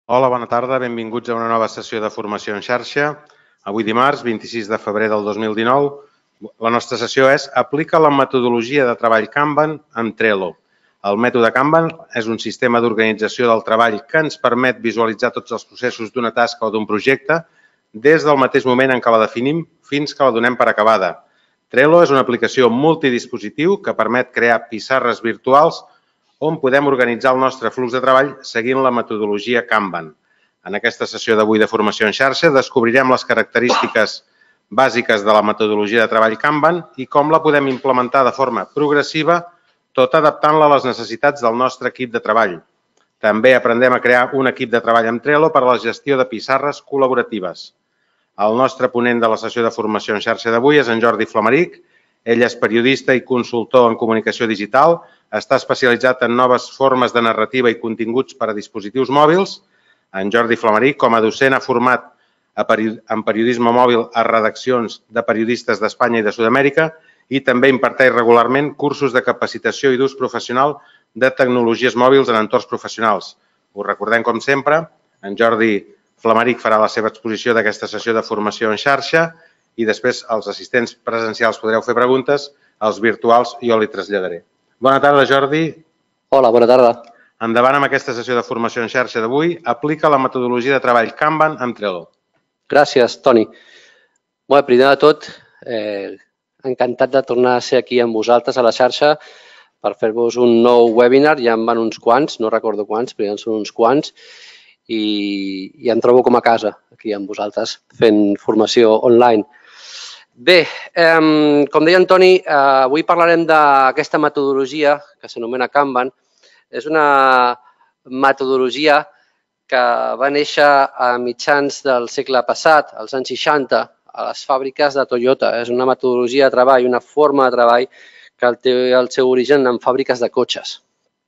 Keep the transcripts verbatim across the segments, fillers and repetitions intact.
Hola, bona tarda, benvinguts a una nova sessió de formació en xarxa. Avui dimarts, vint-i-sis de febrer del dos mil dinou, la nostra sessió és Aplica la metodologia de treball Kanban amb Trello. El mètode Kanban és un sistema d'organització del treball que ens permet visualitzar tots els processos d'una tasca o d'un projecte des del mateix moment en què la definim fins que la donem per acabada. Trello és una aplicació multidispositiu que permet crear pissarres virtuals on podem organitzar el nostre flux de treball seguint la metodologia Kanban. En aquesta sessió d'avui de formació en xarxa descobrirem les característiques bàsiques de la metodologia de treball Kanban i com la podem implementar de forma progressiva, tot adaptant-la a les necessitats del nostre equip de treball. També aprendrem a crear un equip de treball amb Trello per a la gestió de pissarres col·laboratives. El nostre ponent de la sessió de formació en xarxa d'avui és en Jordi Flamaric. Ell és periodista i consultor en comunicació digital, està especialitzat en noves formes de narrativa i continguts per a dispositius mòbils. En Jordi Flamaric, com a docent, ha format en periodisme mòbil a redaccions de periodistes d'Espanya i de Sud-amèrica i també imparteix regularment cursos de capacitació i d'ús professional de tecnologies mòbils en entorns professionals. Us recordem, com sempre, en Jordi Flamaric farà la seva exposició d'aquesta sessió de formació en xarxa i després els assistents presencials podreu fer preguntes, els virtuals jo li traslladaré. Bona tarda, Jordi. Hola, bona tarda. Endavant amb aquesta sessió de formació en xarxa d'avui. Aplica la metodologia de treball Kanban amb Trello. Gràcies, Toni. Bé, primer de tot, eh, encantat de tornar a ser aquí amb vosaltres a la xarxa per fer-vos un nou webinar. Ja en van uns quants, no recordo quants, però ja en són uns quants. I, i em trobo com a casa aquí amb vosaltres fent formació online. Bé, eh, com deia en Toni, eh, avui parlarem d'aquesta metodologia que s'anomena Kanban. És una metodologia que va néixer a mitjans del segle passat, als anys seixanta, a les fàbriques de Toyota. És una metodologia de treball, una forma de treball que té el seu origen en fàbriques de cotxes.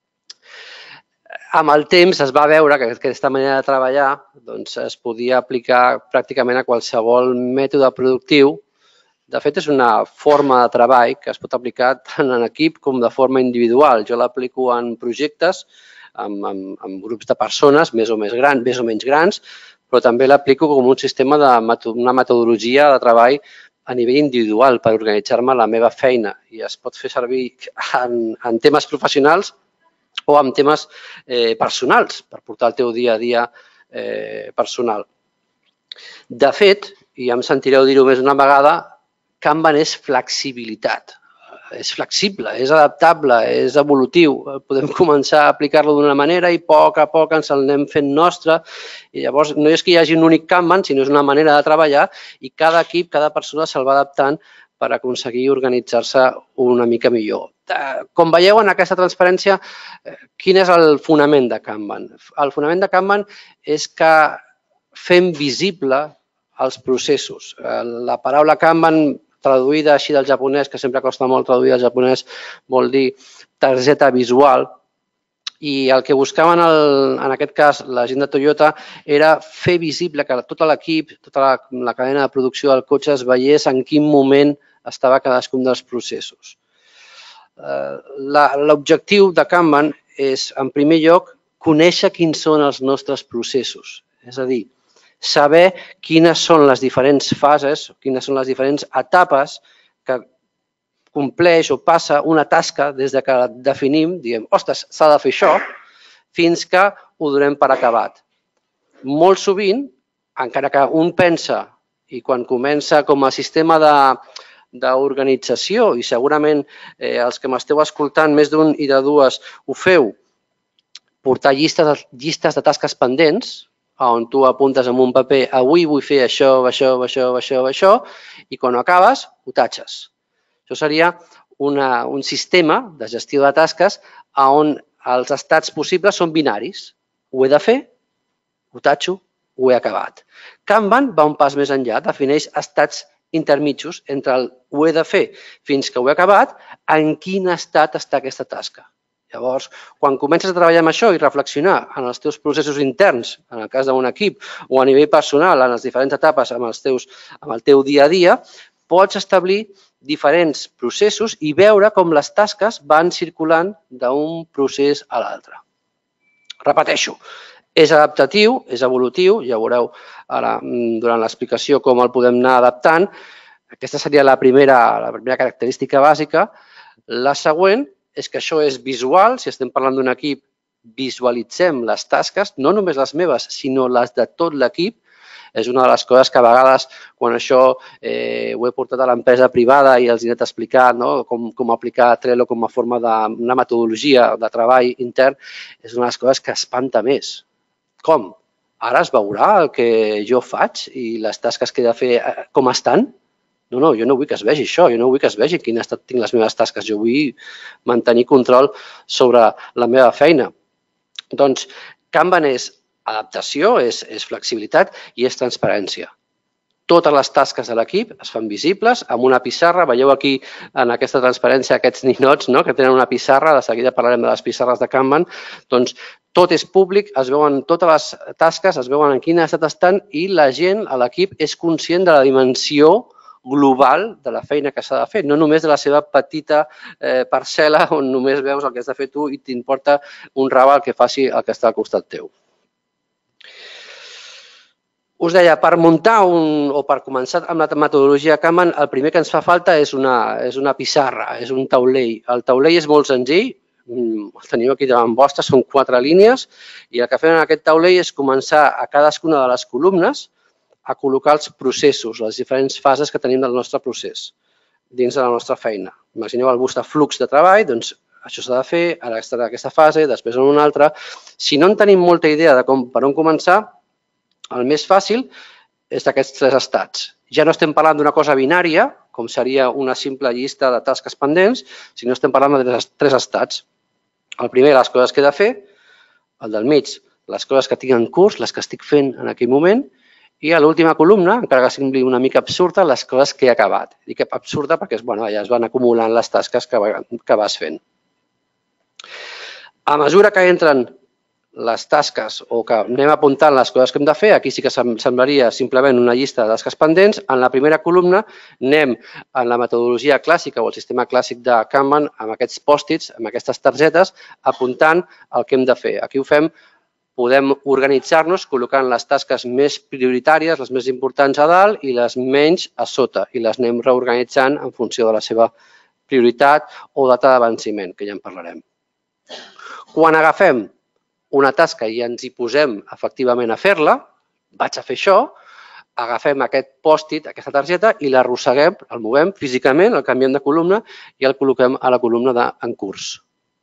Amb el temps es va veure que aquesta manera de treballar doncs, es podia aplicar pràcticament a qualsevol mètode productiu. De fet, és una forma de treball que es pot aplicar tant en equip com de forma individual. Jo l'aplico en projectes, amb, amb, amb grups de persones més o, més grans, més o menys grans, però també l'aplico com un sistema de una metodologia de treball a nivell individual per organitzar-me la meva feina. I es pot fer servir en, en temes professionals o en temes eh, personals, per portar el teu dia a dia eh, personal. De fet, i ja em sentireu dir-ho més una vegada, Kanban és flexibilitat. És flexible, és adaptable, és evolutiu. Podem començar a aplicar-lo d'una manera i a poc a poc ens el anem fent nostre. I llavors no és que hi hagi un únic Kanban, sinó és una manera de treballar i cada equip, cada persona se'l va adaptant per aconseguir organitzar-se una mica millor. Com veieu en aquesta transparència, quin és el fonament de Kanban? El fonament de Kanban és que fem visible els processos. La paraula Kanban, traduïda així del japonès, que sempre costa molt traduir del japonès, vol dir targeta visual. I el que buscaven, en aquest cas, la gent de Toyota, era fer visible que tot l'equip, tota la, la cadena de producció del cotxe es veiés en quin moment estava cadascun dels processos. L'objectiu de Kanban és, en primer lloc, conèixer quins són els nostres processos. És a dir, saber quines són les diferents fases, quines són les diferents etapes que compleix o passa una tasca des que la definim, diem, ostres, s'ha de fer això, fins que ho donem per acabat. Molt sovint, encara que un pensa, i quan comença com a sistema d'organització, i segurament els que m'esteu escoltant, més d'un i de dues, ho feu, portar llistes de tasques pendents, on tu apuntes en un paper, avui vull fer això, això, això, això, això, i quan ho acabes, ho tatxes. Això seria un sistema de gestió de tasques on els estats possibles són binaris. Ho he de fer, ho tatxo, ho he acabat. Kanban va un pas més enllà, defineix estats intermitjos entre el ho he de fer fins que ho he acabat, en quin estat està aquesta tasca. Llavors, quan comences a treballar amb això i reflexionar en els teus processos interns, en el cas d'un equip, o a nivell personal, en les diferents etapes amb el teu dia a dia, pots establir diferents processos i veure com les tasques van circulant d'un procés a l'altre. Repeteixo, És adaptatiu, és evolutiu, ja veureu ara durant l'explicació com el podem anar adaptant. Aquesta seria la primera, la primera característica bàsica. La següent és que això és visual. Si estem parlant d'un equip, visualitzem les tasques, no només les meves, sinó les de tot l'equip. És una de les coses que a vegades, quan això eh, ho he portat a l'empresa privada i els he anat a explicar, no? com, com aplicar Trello com a forma d'una metodologia de treball intern, és una de les coses que espanta més. Com? Ara es veurà el que jo faig i les tasques que he de fer com estan? No, no, jo no vull que es vegi això, jo no vull que es vegi quin estat tinc les meves tasques, jo vull mantenir control sobre la meva feina. Doncs Kanban és adaptació, és, és flexibilitat i és transparència. Totes les tasques de l'equip es fan visibles amb una pissarra. Veieu aquí en aquesta transparència aquests ninots no? que tenen una pissarra, de seguida parlarem de les pissarres de Kanban. Doncs tot és públic, es veuen totes les tasques, es veuen en quin estat estan i la gent a l'equip és conscient de la dimensió global de la feina que s'ha de fer, no només de la seva petita eh, parcel·la on només veus el que has de fer tu i t'importa un rave el que faci el que està al costat teu. Us deia, per muntar un, o per començar amb la metodologia Kanban, el primer que ens fa falta és una, és una pissarra, és un taulell. El taulell és molt senzill, el teniu aquí davant vostre, són quatre línies, i el que fem en aquest taulell és començar a cadascuna de les columnes a col·locar els processos, les diferents fases que tenim del nostre procés dins de la nostra feina. Imagineu el vostre flux de treball, doncs això s'ha de fer, ara està en aquesta fase, després en una altra. Si no en tenim molta idea de com, per on començar, el més fàcil és d'aquests tres estats. Ja no estem parlant d'una cosa binària, com seria una simple llista de tasques pendents, sinó estem parlant de tres estats. El primer, les coses que he de fer, el del mig, les coses que tinc en curs, les que estic fent en aquell moment, i a l'última columna, encara que sembli una mica absurda, les coses que he acabat. Dic absurda perquè bueno, ja es van acumulant les tasques que, que vas fent. A mesura que entren les tasques o que anem apuntant les coses que hem de fer, aquí sí que semblaria simplement una llista de tasques pendents. En la primera columna anem en la metodologia clàssica o el sistema clàssic de Kanban amb aquests pòstits, amb aquestes targetes, apuntant el que hem de fer. Aquí ho fem, podem organitzar-nos col·locant les tasques més prioritàries, les més importants a dalt i les menys a sota i les anem reorganitzant en funció de la seva prioritat o data de venciment, que ja en parlarem. Quan agafem una tasca i ens hi posem efectivament a fer-la, vaig a fer això, agafem aquest pòstit, aquesta targeta i l'arrosseguem, el movem físicament, el canviem de columna i el col·loquem a la columna d'en curs.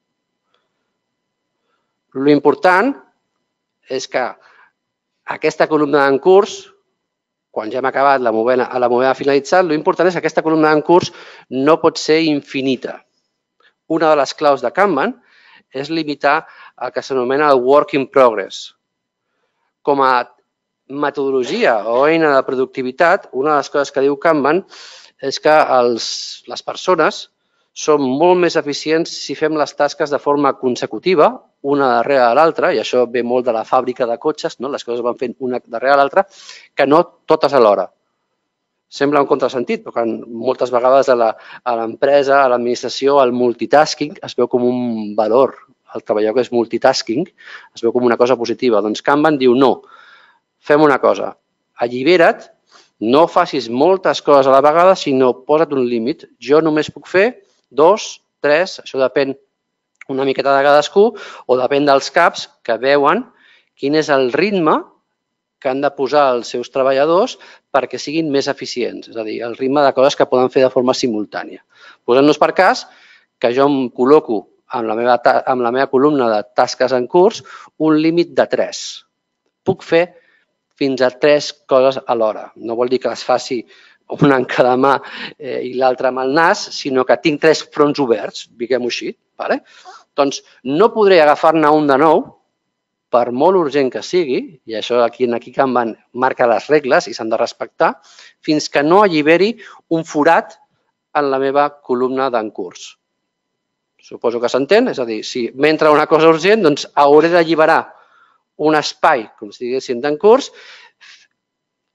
L'important és que aquesta columna d'en curs, quan ja hem acabat la movent, a la movent finalitzat, l'important és que aquesta columna d'en curs no pot ser infinita. Una de les claus de Kanban és limitar el que s'anomena el work in progress. Com a metodologia o eina de productivitat, una de les coses que diu Kanban és que els, les persones són molt més eficients si fem les tasques de forma consecutiva, una darrere de l'altra, i això ve molt de la fàbrica de cotxes, no? Les coses van fent una darrere l'altra, que no totes alhora. Sembla un contrasentit, però moltes vegades a l'empresa, a l'administració, el multitasking es veu com un valor. El treballador que és multitasking es veu com una cosa positiva. Doncs Kanban diu no, fem una cosa, allibera't, no facis moltes coses a la vegada, sinó posa't un límit. Jo només puc fer dos, tres, això depèn una miqueta de cadascú, o depèn dels caps que veuen quin és el ritme que han de posar els seus treballadors perquè siguin més eficients, és a dir, el ritme de coses que poden fer de forma simultània. Posem-nos per cas que jo em col·loco amb la meva, amb la meva columna de tasques en curs un límit de tres. Puc fer fins a tres coses alhora. No vol dir que les faci una en cada mà i l'altra amb el nas, sinó que tinc tres fronts oberts, diguem-ho així. Doncs no podré agafar-ne un de nou, per molt urgent que sigui, i això aquí en Kanban marca les regles i s'han de respectar, fins que no alliberi un forat en la meva columna d'en curs. Suposo que s'entén, és a dir, si m'entra una cosa urgent, doncs hauré d'alliberar un espai, com si diguéssim, d'en curs,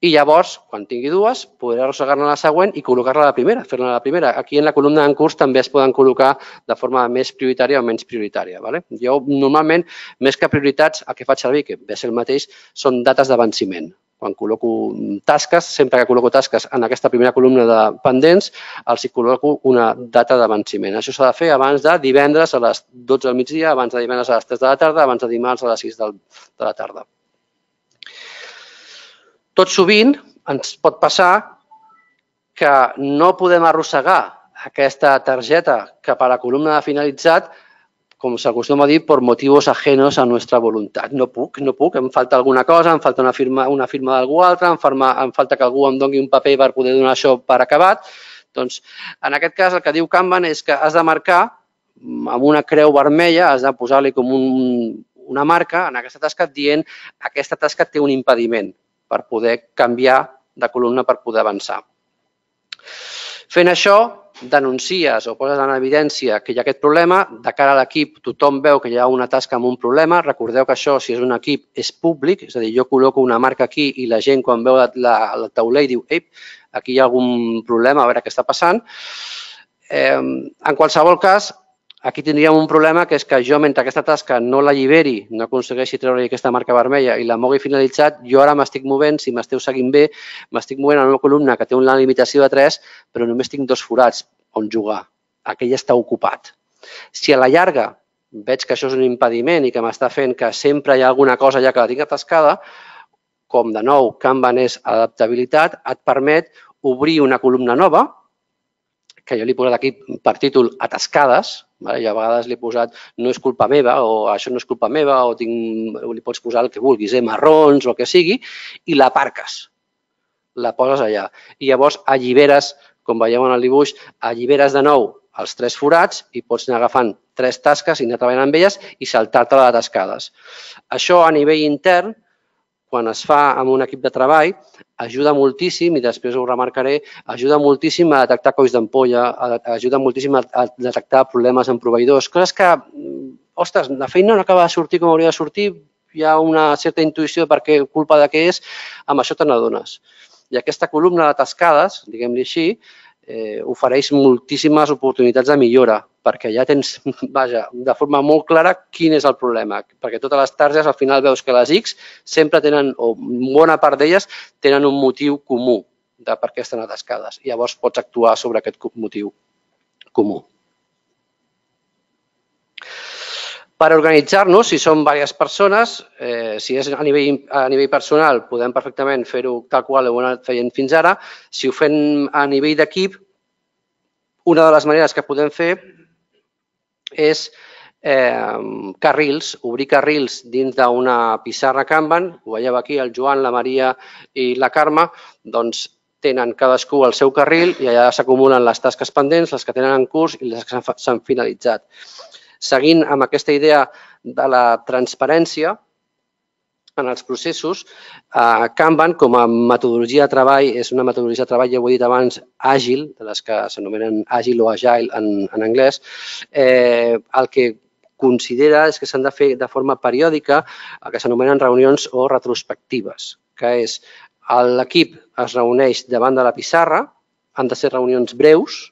I llavors, quan tingui dues, podré arrossegar-ne la següent i col·locar-la a la primera, fer-la a la primera. Aquí en la columna en curs també es poden col·locar de forma més prioritària o menys prioritària. Jo normalment, més que prioritats, el que faig servir, que ve a ser el mateix, són dates de venciment. Quan col·loco tasques, sempre que col·loco tasques en aquesta primera columna de pendents, els hi col·loco una data de venciment. Això s'ha de fer abans de divendres a les dotze del migdia, abans de divendres a les tres de la tarda, abans de dimarts a les sis de la tarda. Tot sovint ens pot passar que no podem arrossegar aquesta targeta cap a la columna de finalitzat, com s'acostuma a dir, per motius ajenos a nostra voluntat. No puc, no puc, em falta alguna cosa, em falta una firma, una firma d'algú altre, em, em falta que algú em doni un paper per poder donar això per acabat. Doncs, en aquest cas, el que diu Kanban és que has de marcar amb una creu vermella, has de posar-li com un, una marca en aquesta tasca dient que aquesta tasca té un impediment per poder canviar de columna per poder avançar. Fent això, denuncies o poses en evidència que hi ha aquest problema, de cara a l'equip tothom veu que hi ha una tasca amb un problema, recordeu que això, si és un equip, és públic, és a dir, jo col·loco una marca aquí i la gent quan veu el tauler diu «Ei, aquí hi ha algun problema, a veure què està passant». En qualsevol cas, aquí tindríem un problema que és que jo, mentre aquesta tasca no l'alliberi, no aconsegueixi treure aquesta marca vermella i la mogui finalitzat, jo ara m'estic movent, si m'esteu seguint bé, m'estic movent en una columna que té una limitació de tres, però només tinc dos forats on jugar. Aquell està ocupat. Si a la llarga veig que això és un impediment i que m'està fent que sempre hi ha alguna cosa ja que la tinc atascada, com de nou Kanban és adaptabilitat, et permet obrir una columna nova, que jo li he posat aquí per títol atascades, i a vegades li he posat no és culpa meva o això no és culpa meva o li pots posar el que vulguis, marrons o el que sigui, i l'aparques, la poses allà. I llavors alliberes, com veieu en el dibuix, alliberes de nou els tres forats i pots anar agafant tres tasques i anar treballant amb elles i saltar-te les atascades. Això a nivell intern, quan es fa amb un equip de treball, ajuda moltíssim, i després ho remarcaré, ajuda moltíssim a detectar colls d'ampolla, ajuda moltíssim a detectar problemes en proveïdors, coses que, ostres, la feina no acaba de sortir com hauria de sortir, hi ha una certa intuïció per què culpa de què és, amb això te n'adones. I aquesta columna de tascades, diguem-li així, ofereix moltíssimes oportunitats de millora, perquè ja tens, vaja, de forma molt clara quin és el problema, perquè totes les targetes al final veus que les X sempre tenen, o bona part d'elles, tenen un motiu comú de per què estan atascades. Llavors pots actuar sobre aquest motiu comú. Per organitzar-nos, si som diverses persones, si és a nivell personal, podem perfectament fer-ho tal qual ho hem anat fent fins ara. Si ho fem a nivell d'equip, una de les maneres que podem fer és carrils, obrir carrils dins d'una pissarra Kanban. Ho veieu aquí, el Joan, la Maria i la Carme, doncs tenen cadascú el seu carril i allà s'acumulen les tasques pendents, les que tenen en curs i les que s'han finalitzat. Seguint amb aquesta idea de la transparència en els processos, Kanban, com a metodologia de treball, és una metodologia de treball, ja ho he dit abans, àgil, de les que s'anomenen àgil o agile en anglès, el que considera és que s'han de fer de forma periòdica el que s'anomenen reunions o retrospectives, que és l'equip es reuneix davant de la pissarra, han de ser reunions breus,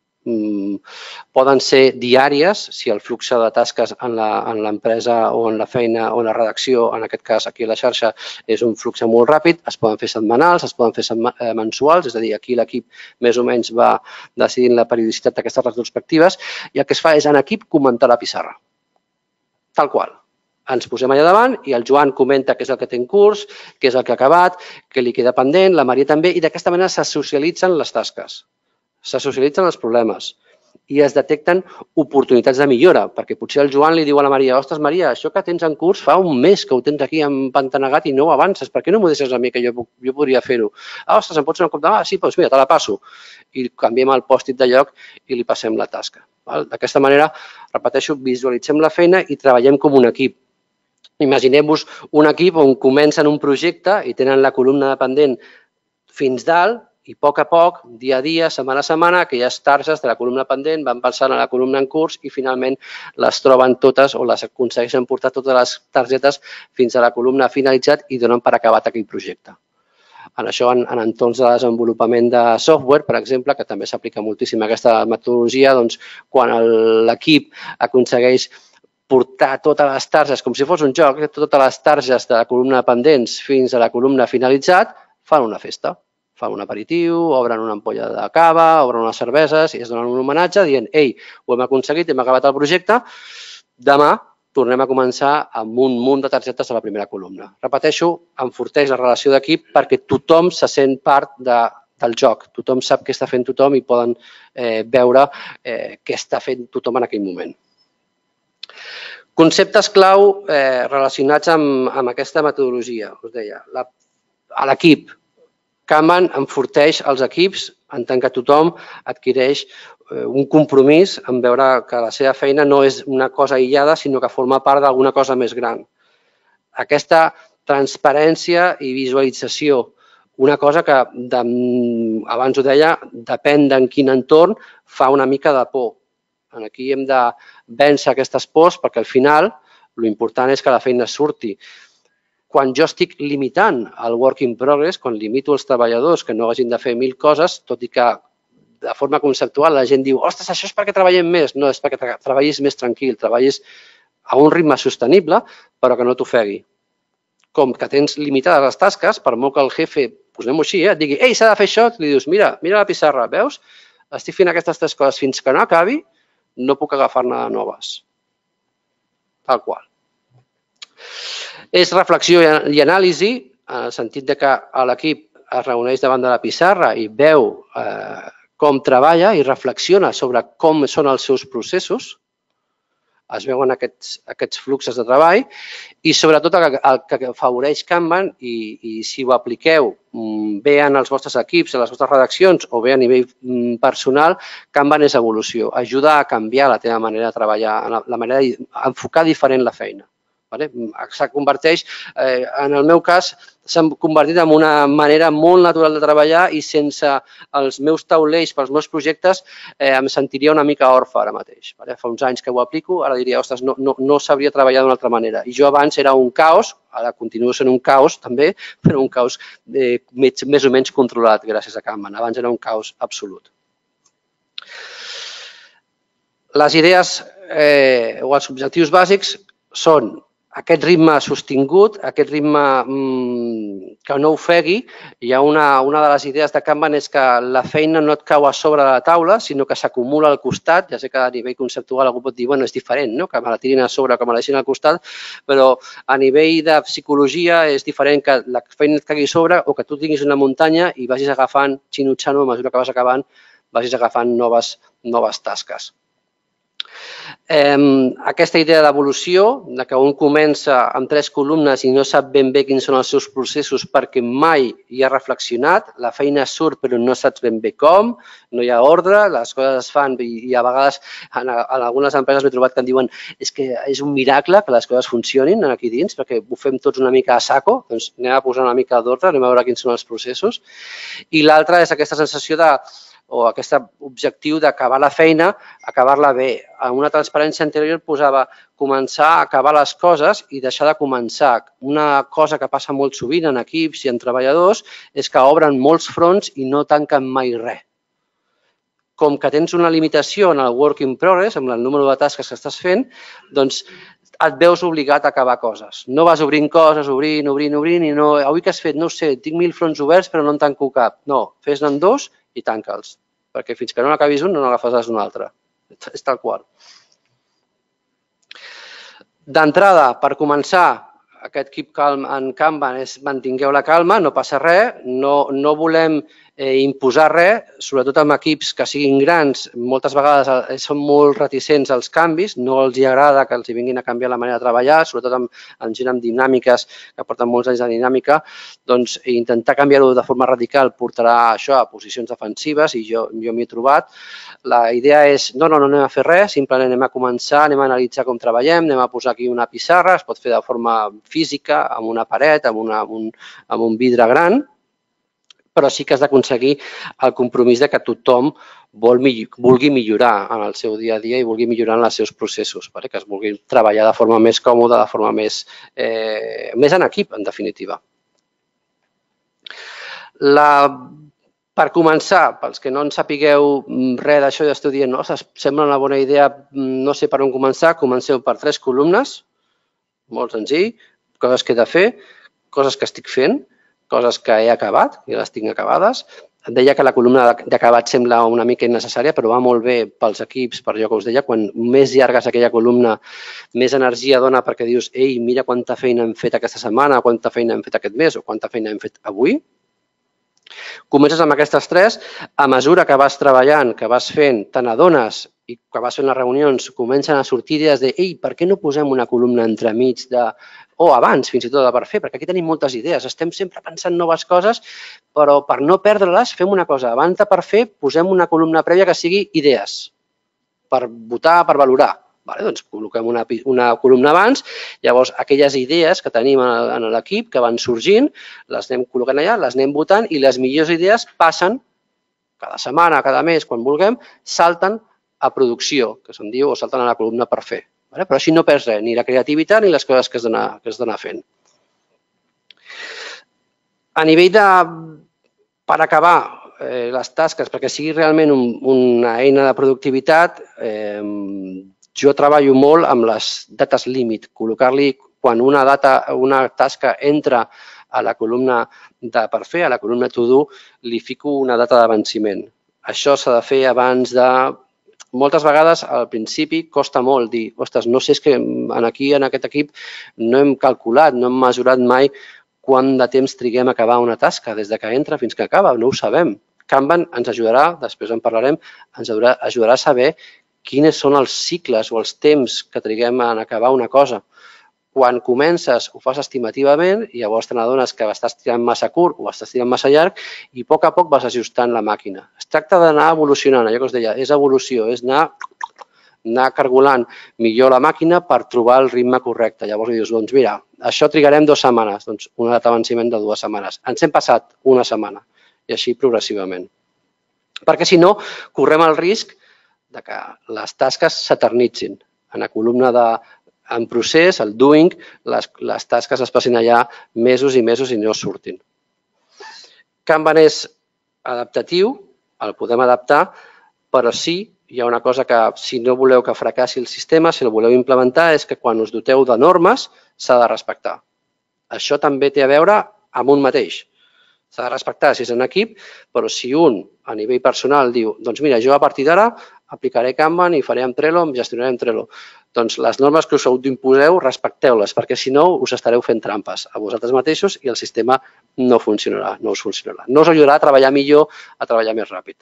poden ser diàries, si el flux de tasques en l'empresa o en la feina o en la redacció, en aquest cas aquí a la xarxa, és un flux molt ràpid, es poden fer setmanals, es poden fer mensuals, és a dir, aquí l'equip més o menys va decidint la periodicitat d'aquestes retrospectives i el que es fa és en equip comentar la pissarra, tal qual. Ens posem allà davant i el Joan comenta què és el que té en curs, què és el que ha acabat, què li queda pendent, la Maria també, i d'aquesta manera se socialitzen les tasques. Se socialitzen els problemes i es detecten oportunitats de millora, perquè potser el Joan li diu a la Maria, ostres, Maria, això que tens en curs fa un mes que ho tens aquí empantanegat i no ho avances, per què no m'ho deixes a mi, que jo podria fer-ho? Ah, ostres, em pots donar un cop de mà? Ah, sí, doncs mira, te la passo. I canviem el pòstit de lloc i li passem la tasca. D'aquesta manera, repeteixo, visualitzem la feina i treballem com un equip. Imaginem-vos un equip on comencen un projecte i tenen la columna de pendent fins dalt, i a poc a poc, dia a dia, setmana a setmana, aquelles targes de la columna pendent van passant a la columna en curs i finalment les troben totes o les aconsegueixen portar totes les targetes fins a la columna finalitzat i donen per acabat aquell projecte. en això en, en entorns de desenvolupament de software, per exemple, que també s'aplica moltíssim aquesta metodologia, doncs, quan l'equip aconsegueix portar totes les targes, com si fos un joc, totes les targes de la columna pendents fins a la columna finalitzat, fan una festa. Fan un aperitiu, obren una ampolla de cava, obren unes cerveses i es donen un homenatge dient «Ei, ho hem aconseguit, hem acabat el projecte, demà tornem a començar amb un munt de targetes a la primera columna». Repeteixo, enforteix la relació d'equip perquè tothom se sent part de, del joc, tothom sap què està fent tothom i poden eh, veure eh, què està fent tothom en aquell moment. Conceptes clau eh, relacionats amb, amb aquesta metodologia, us deia, la, a l'equip. Kanban enforteix els equips en tant que tothom adquireix un compromís en veure que la seva feina no és una cosa aïllada, sinó que forma part d'alguna cosa més gran. Aquesta transparència i visualització, una cosa que, de, abans ho deia, depèn d'en quin entorn, fa una mica de por. Aquí hem de vèncer aquestes pors perquè al final l'important és que la feina surti. Quan jo estic limitant el work in progress, quan limito els treballadors que no hagin de fer mil coses, tot i que de forma conceptual la gent diu «Ostres, això és perquè treballem més». No, és perquè treballis més tranquil, treballis a un ritme sostenible, però que no t'ofegui. Com que tens limitades les tasques, per molt que el jefe, posem-ho així, et digui «Ei, s'ha de fer això», li dius «Mira, mira la pissarra, veus? Estic fent aquestes tres coses fins que no acabi, no puc agafar-ne noves». Tal qual. És reflexió i anàlisi, en el sentit que l'equip es reuneix davant de la pissarra i veu eh, com treballa i reflexiona sobre com són els seus processos, es veuen aquests, aquests fluxos de treball i sobretot el, el que afavoreix Kanban i, i si ho apliqueu bé en els vostres equips, en les vostres redaccions o bé a nivell personal, Kanban és evolució, ajuda a canviar la teva manera de treballar, la manera d'enfocar diferent la feina. S'ha converteix, en el meu cas, s'ha convertit en una manera molt natural de treballar i sense els meus taulells pels meus projectes em sentiria una mica orfe ara mateix. Fa uns anys que ho aplico, ara diria, ostres, no, no, no sabria treballar d'una altra manera. I jo abans era un caos, ara continuo sent un caos també, però un caos eh, més, més o menys controlat gràcies a Kanban. Abans era un caos absolut. Les idees eh, o els objectius bàsics són aquest ritme sostingut, aquest ritme mmm, que no ofegui. Hi ha una, una de les idees de Kanban és que la feina no et cau a sobre de la taula, sinó que s'acumula al costat. Ja sé que a nivell conceptual algú pot dir, bueno, és diferent, no? Que me la tirin a sobre o que me la deixin al costat, però a nivell de psicologia és diferent que la feina et caigui a sobre o que tu tinguis una muntanya i vagis agafant, xinutxano, a mesura que vas acabant, vagis agafant noves, noves tasques. Eh, aquesta idea d'evolució, que un comença amb tres columnes i no sap ben bé quins són els seus processos perquè mai hi ha reflexionat, la feina surt però no saps ben bé com, no hi ha ordre, les coses es fan i a vegades en, en algunes empreses m'he trobat que em diuen és que és un miracle que les coses funcionin aquí dins perquè ho fem tots una mica a saco, doncs anem a posar una mica d'ordre, anem a veure quins són els processos. I l'altra és aquesta sensació de o aquest objectiu d'acabar la feina, acabar-la bé. En una transparència anterior posava començar a acabar les coses i deixar de començar. Una cosa que passa molt sovint en equips i en treballadors és que obren molts fronts i no tanquen mai res. Com que tens una limitació en el work in progress, amb el número de tasques que estàs fent, doncs et veus obligat a acabar coses. No vas obrint coses, obrint, obrint, obrint, i no, avui que has fet, no ho sé, tinc mil fronts oberts però no en tanco cap. No, fes-ne dos i tanca'ls, perquè fins que no n'acabis un no n'agafaràs un altre. És tal qual. D'entrada, per començar, aquest keep calm en Kanban és mantingueu la calma, no passa res, no, no volem eh, imposar res, sobretot amb equips que siguin grans, moltes vegades són molt reticents als canvis, no els hi agrada que els hi vinguin a canviar la manera de treballar, sobretot amb, amb gent amb dinàmiques que porten molts anys de dinàmica, doncs intentar canviar-ho de forma radical portarà això a posicions defensives i jo, jo m'hi he trobat. La idea és, no, no, no anem a fer res, simplement anem a començar, anem a analitzar com treballem, anem a posar aquí una pissarra, es pot fer de forma física, amb una paret, amb, una, amb, un, amb un vidre gran, però sí que has d'aconseguir el compromís de que tothom vol, vulgui millorar en el seu dia a dia i vulgui millorar en els seus processos, que es vulgui treballar de forma més còmoda, de forma més, eh, més en equip, en definitiva. Per començar, pels que no en sapigueu res d'això i esteu dient, sembla una bona idea, no sé per on començar, comenceu per tres columnes, molt senzill, coses que he de fer, coses que estic fent, coses que he acabat, i les tinc acabades. Et deia que la columna d'acabat sembla una mica innecessària, però va molt bé pels equips, per allò que us deia, quan més llarga és aquella columna, més energia dona perquè dius, ei, mira quanta feina hem fet aquesta setmana, quanta feina hem fet aquest mes o quanta feina hem fet avui. Comences amb aquestes tres, a mesura que vas treballant, que vas fent, te n'adones i que vas fent les reunions, comencen a sortir idees de ei, per què no posem una columna entremig de... o abans, fins i tot, de per fer, perquè aquí tenim moltes idees, estem sempre pensant noves coses, però per no perdre-les fem una cosa, abans de per fer posem una columna prèvia que sigui idees, per votar, per valorar. Doncs col·loquem una columna abans, llavors aquelles idees que tenim en l'equip que van sorgint, les anem col·locant allà, les anem votant i les millors idees passen, cada setmana, cada mes, quan vulguem, salten a producció, que se'n diu, o salten a la columna per fer. Però així no perds res, ni la creativitat ni les coses que has d'anar fent. A nivell de, per acabar, les tasques, perquè sigui realment una eina de productivitat, jo treballo molt amb les dates límit, col·locar-li quan una data, una tasca entra a la columna de per fer, a la columna to do, li fico una data de venciment. Això s'ha de fer abans de... Moltes vegades, al principi, costa molt dir, ostres, no sé, és que aquí, en aquest equip, no hem calculat, no hem mesurat mai quant de temps triguem a acabar una tasca, des que entra fins que acaba, no ho sabem. Kanban ens ajudarà, després en parlarem, ens ajudarà a saber quins són els cicles o els temps que triguem en acabar una cosa. Quan comences ho fas estimativament i llavors te n'adones que estàs tirant massa curt o estàs tirant massa llarg i a poc a poc vas ajustant la màquina. Es tracta d'anar evolucionant, allò que us deia, és evolució, és anar cargolant millor la màquina per trobar el ritme correcte. Llavors dius, doncs mira, això trigarem dues setmanes, doncs una data de venciment de dues setmanes. Ens hem passat una setmana i així progressivament. Perquè si no, correm el risc que les tasques s'eternitzin. En la columna de en procés, el doing, les tasques es passin allà mesos i mesos i no surtin. Kanban és adaptatiu, el podem adaptar, però sí, hi ha una cosa que si no voleu que fracassi el sistema, si el voleu implementar, és que quan us doteu de normes s'ha de respectar. Això també té a veure amb un mateix. S'ha de respectar si és en equip, però si un a nivell personal diu, doncs mira, jo a partir d'ara aplicaré Kanban i faré amb Trello, em gestionaré amb Trello. Doncs les normes que us autoimposeu, respecteu-les, perquè si no us estareu fent trampes a vosaltres mateixos i el sistema no funcionarà, no us funcionarà. No us ajudarà a treballar millor, a treballar més ràpid.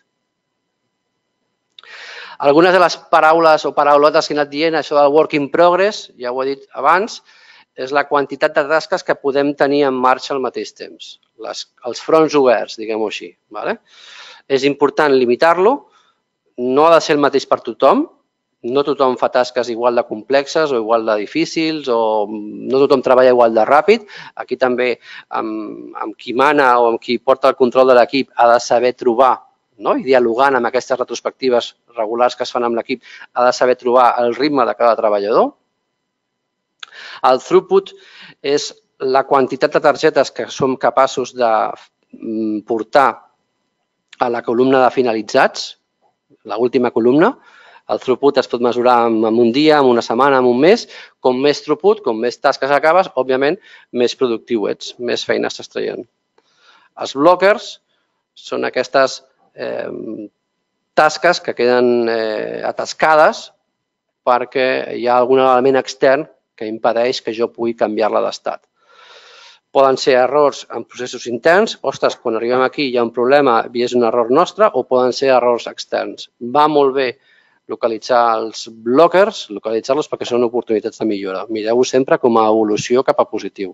Algunes de les paraules o paraulotes que he anat dient, això del work in progress, ja ho he dit abans, és la quantitat de tasques que podem tenir en marxa al mateix temps. Els fronts oberts, diguem-ho així. És important limitar-lo, no ha de ser el mateix per tothom, no tothom fa tasques igual de complexes o igual de difícils o no tothom treballa igual de ràpid. Aquí també amb qui mana o amb qui porta el control de l'equip ha de saber trobar i dialogant amb aquestes retrospectives regulars que es fan amb l'equip ha de saber trobar el ritme de cada treballador. El throughput és la quantitat de targetes que som capaços de portar a la columna de finalitzats, l'última columna. El throughput es pot mesurar en un dia, en una setmana, en un mes. Com més throughput, com més tasques acabes, òbviament, més productiu ets, més feina estàs traient. Els blockers són aquestes tasques que queden atascades perquè hi ha algun element extern que impedeix que jo pugui canviar-la d'estat. Poden ser errors en processos interns, ostres, quan arribem aquí hi ha un problema i és un error nostre, o poden ser errors externs. Va molt bé localitzar els blockers, localitzar-los perquè són oportunitats de millora. Mireu-ho sempre com a evolució cap a positiu.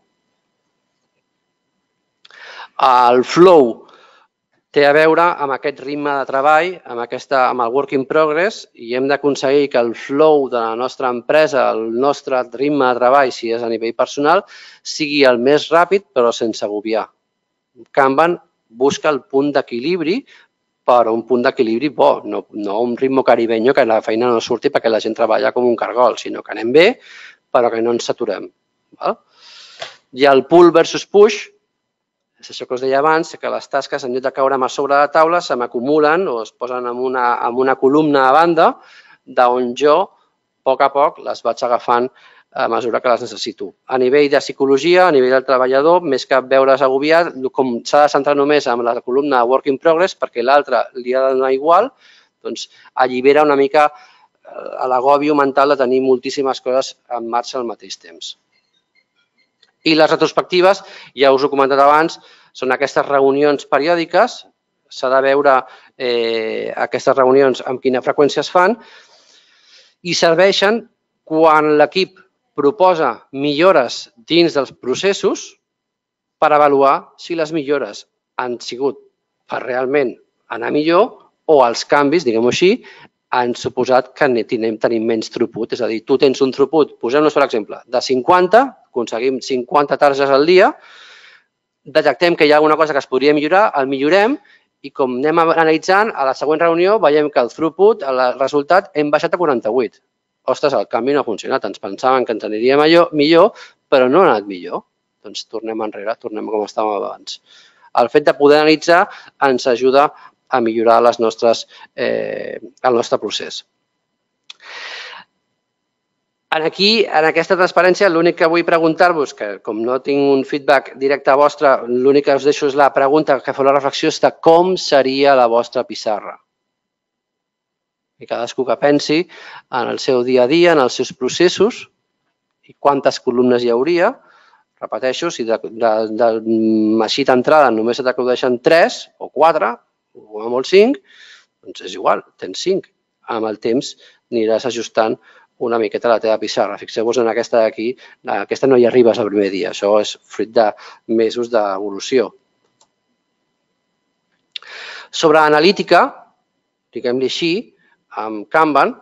El flow té a veure amb aquest ritme de treball, amb el work in progress, i hem d'aconseguir que el flow de la nostra empresa, el nostre ritme de treball, si és a nivell personal, sigui el més ràpid però sense agobiar. Kanban busca el punt d'equilibri, però un punt d'equilibri bo, no un ritme caribeño que la feina no surti perquè la gent treballa com un cargol, sinó que anem bé però que no ens saturem. I el pull versus push És això que us deia abans, que les tasques, en lloc de caure a sobre la taula, se m'acumulen o es posen en una, en una columna a banda, d'on jo, a poc a poc, les vaig agafant a mesura que les necessito. A nivell de psicologia, a nivell del treballador, més que veure's agobiat, com s'ha de centrar només en la columna Work in Progress, perquè l'altre li ha de donar igual, doncs allibera una mica l'agòbio mental de tenir moltíssimes coses en marxa al mateix temps. I les retrospectives, ja us ho he comentat abans, són aquestes reunions periòdiques, s'ha de veure aquestes reunions amb quina freqüència es fan i serveixen quan l'equip proposa millores dins dels processos per avaluar si les millores han sigut per realment anar millor o els canvis, diguem-ho així, han suposat que tenim menys throughput. És a dir, tu tens un throughput, posem-nos per exemple, de cinquanta, aconseguim cinquanta targes al dia, detectem que hi ha alguna cosa que es podria millorar, el millorem i com anem analitzant, a la següent reunió veiem que el throughput, el resultat, hem baixat a quaranta-vuit. Ostres, el canvi no ha funcionat, ens pensàvem que ens aniria millor, però no ha anat millor. Doncs tornem enrere, tornem com estàvem abans. El fet de poder analitzar ens ajuda a millorar les nostres, eh, el nostre procés. Aquí, en aquesta transparència, l'únic que vull preguntar-vos, que com no tinc un feedback directe a vostre, l'únic que us deixo és la pregunta que feu la reflexió és de com seria la vostra pissarra. I cadascú que pensi en el seu dia a dia, en els seus processos, i quantes columnes hi hauria. Repeteixo, si de, de, de així d'entrada només se t'acudeixen tres o quatre, o a molt cinc, doncs és igual, tens cinc. Amb el temps aniràs ajustant una miqueta la teva pissarra. Fixeu-vos en aquesta d'aquí, aquesta no hi arribes el primer dia, això és fruit de mesos d'evolució. Sobre analítica, diguem-li així, amb Kanban,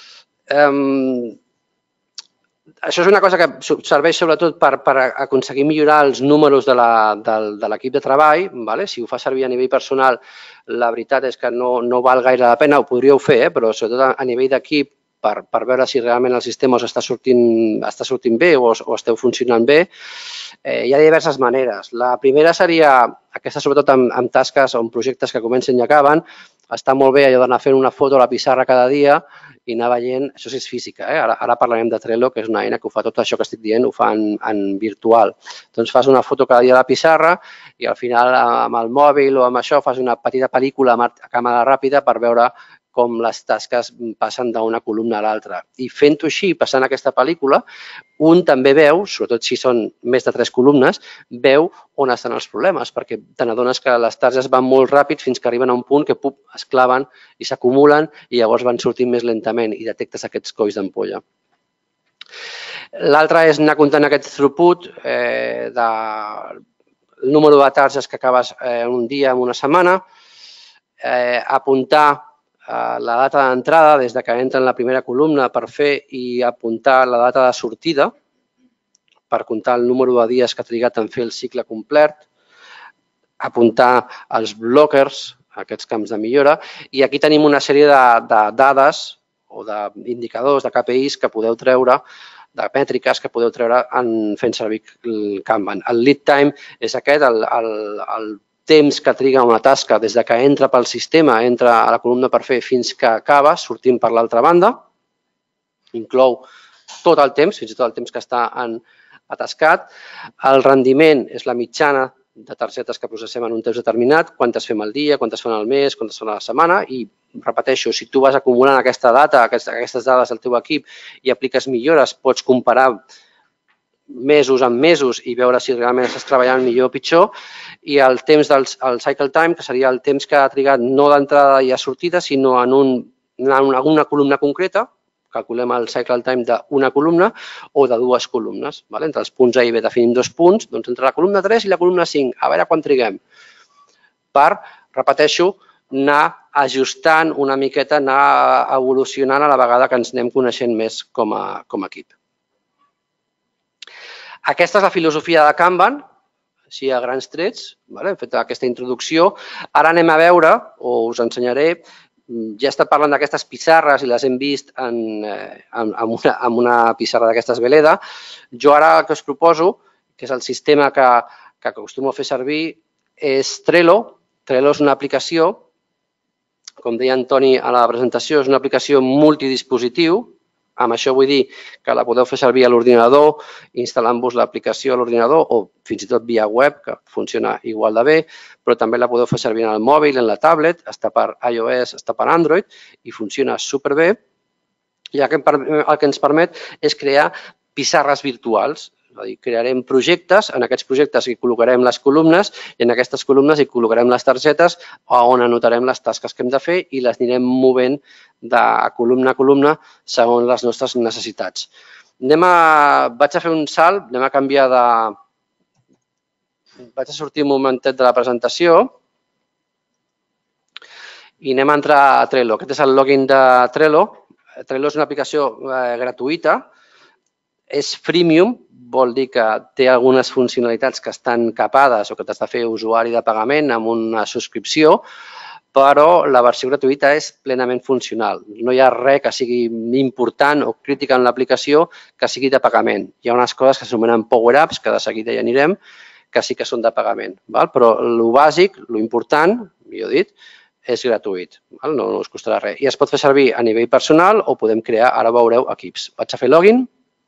eh, això és una cosa que serveix sobretot per aconseguir millorar els números de l'equip de treball. Si ho fa servir a nivell personal, la veritat és que no val gaire la pena, ho podríeu fer, però sobretot a nivell d'equip, per veure si realment el sistema us està sortint bé o esteu funcionant bé, hi ha diverses maneres. La primera seria, aquesta sobretot amb tasques o en projectes que comencen i acaben, està molt bé allò d'anar fent una foto a la pissarra cada dia i anar veient, això sí és física, ara parlarem de Trello, que és una eina que ho fa tot això que estic dient, ho fa en virtual. Doncs fas una foto cada dia a la pissarra i al final amb el mòbil o amb això fas una petita pel·lícula a càmera ràpida per veure com les tasques passen d'una columna a l'altra. I fent-ho així, passant aquesta pel·lícula, un també veu, sobretot si són més de tres columnes, veu on estan els problemes, perquè te n'adones que les targes van molt ràpid fins que arriben a un punt que es claven i s'acumulen i llavors van sortint més lentament i detectes aquests colls d'ampolla. L'altre és anar comptant aquest throughput del número de targes que acabes un dia en una setmana, apuntar la data d'entrada des que entra en la primera columna per fer i apuntar la data de sortida per comptar el número de dies que ha trigat en fer el cicle complet, apuntar els blockers, aquests camps de millora, i aquí tenim una sèrie de dades o d'indicadors, de K P Is que podeu treure, de mètriques que podeu treure fent servir el Kanban. El lead time és aquest, el temps que triga una tasca des que entra pel sistema, entra a la columna per fer fins que acaba, sortint per l'altra banda. Inclou tot el temps, fins i tot el temps que està atascat. El rendiment és la mitjana de targetes que processem en un temps determinat, quantes fem al dia, quantes fan al mes, quantes fan a la setmana. I repeteixo, si tu vas acumulant aquesta data, aquestes dades al teu equip i apliques millores, pots comparar mesos amb mesos i veure si realment estàs treballant millor o pitjor, i el temps del cycle time, que seria el temps que ha trigat no d'entrada i a sortida, sinó en una columna concreta, calculem el cycle time d'una columna o de dues columnes. Entre els punts A i B definim dos punts, doncs entre la columna tres i la columna cinc, a veure quan triguem. Per, repeteixo, anar ajustant una miqueta, anar evolucionant a la vegada que ens anem coneixent més com a equip. Aquesta és la filosofia de Kanban, així a grans trets, hem fet aquesta introducció. Ara anem a veure, o us ensenyaré, ja he estat parlant d'aquestes pissarres i les hem vist en una pissarra d'aquestes Veleda. Jo ara el que us proposo, que és el sistema que acostumo a fer servir, és Trello. Trello és una aplicació, com deia Antoni a la presentació, és una aplicació multidispositiu. Amb això vull dir que la podeu fer servir a l'ordinador, instal·lant-vos l'aplicació a l'ordinador o fins i tot via web, que funciona igual de bé, però també la podeu fer servir en el mòbil, en la tablet, està per iOS, està per Android i funciona superbé. I el que ens permet és crear pissarres virtuals. És a dir, crearem projectes, en aquests projectes hi col·locarem les columnes i en aquestes columnes hi col·locarem les targetes on anotarem les tasques que hem de fer i les anirem movent de columna a columna segons les nostres necessitats. Anem a... Vaig a fer un salt, anem a canviar de... Vaig a sortir un momentet de la presentació i anem a entrar a Trello. Aquest és el login de Trello. Trello és una aplicació gratuïta, és freemium, vol dir que té algunes funcionalitats que estan capades o que t'has de fer usuari de pagament amb una subscripció, però la versió gratuïta és plenament funcional. No hi ha res que sigui important o crític en l'aplicació que sigui de pagament. Hi ha unes coses que s'anomenen power-ups, que de seguida hi anirem, que sí que són de pagament. Però el bàsic, l'important, millor dit, és gratuït. No us costarà res. I es pot fer servir a nivell personal o podem crear, ara veureu, equips. Vaig a fer login.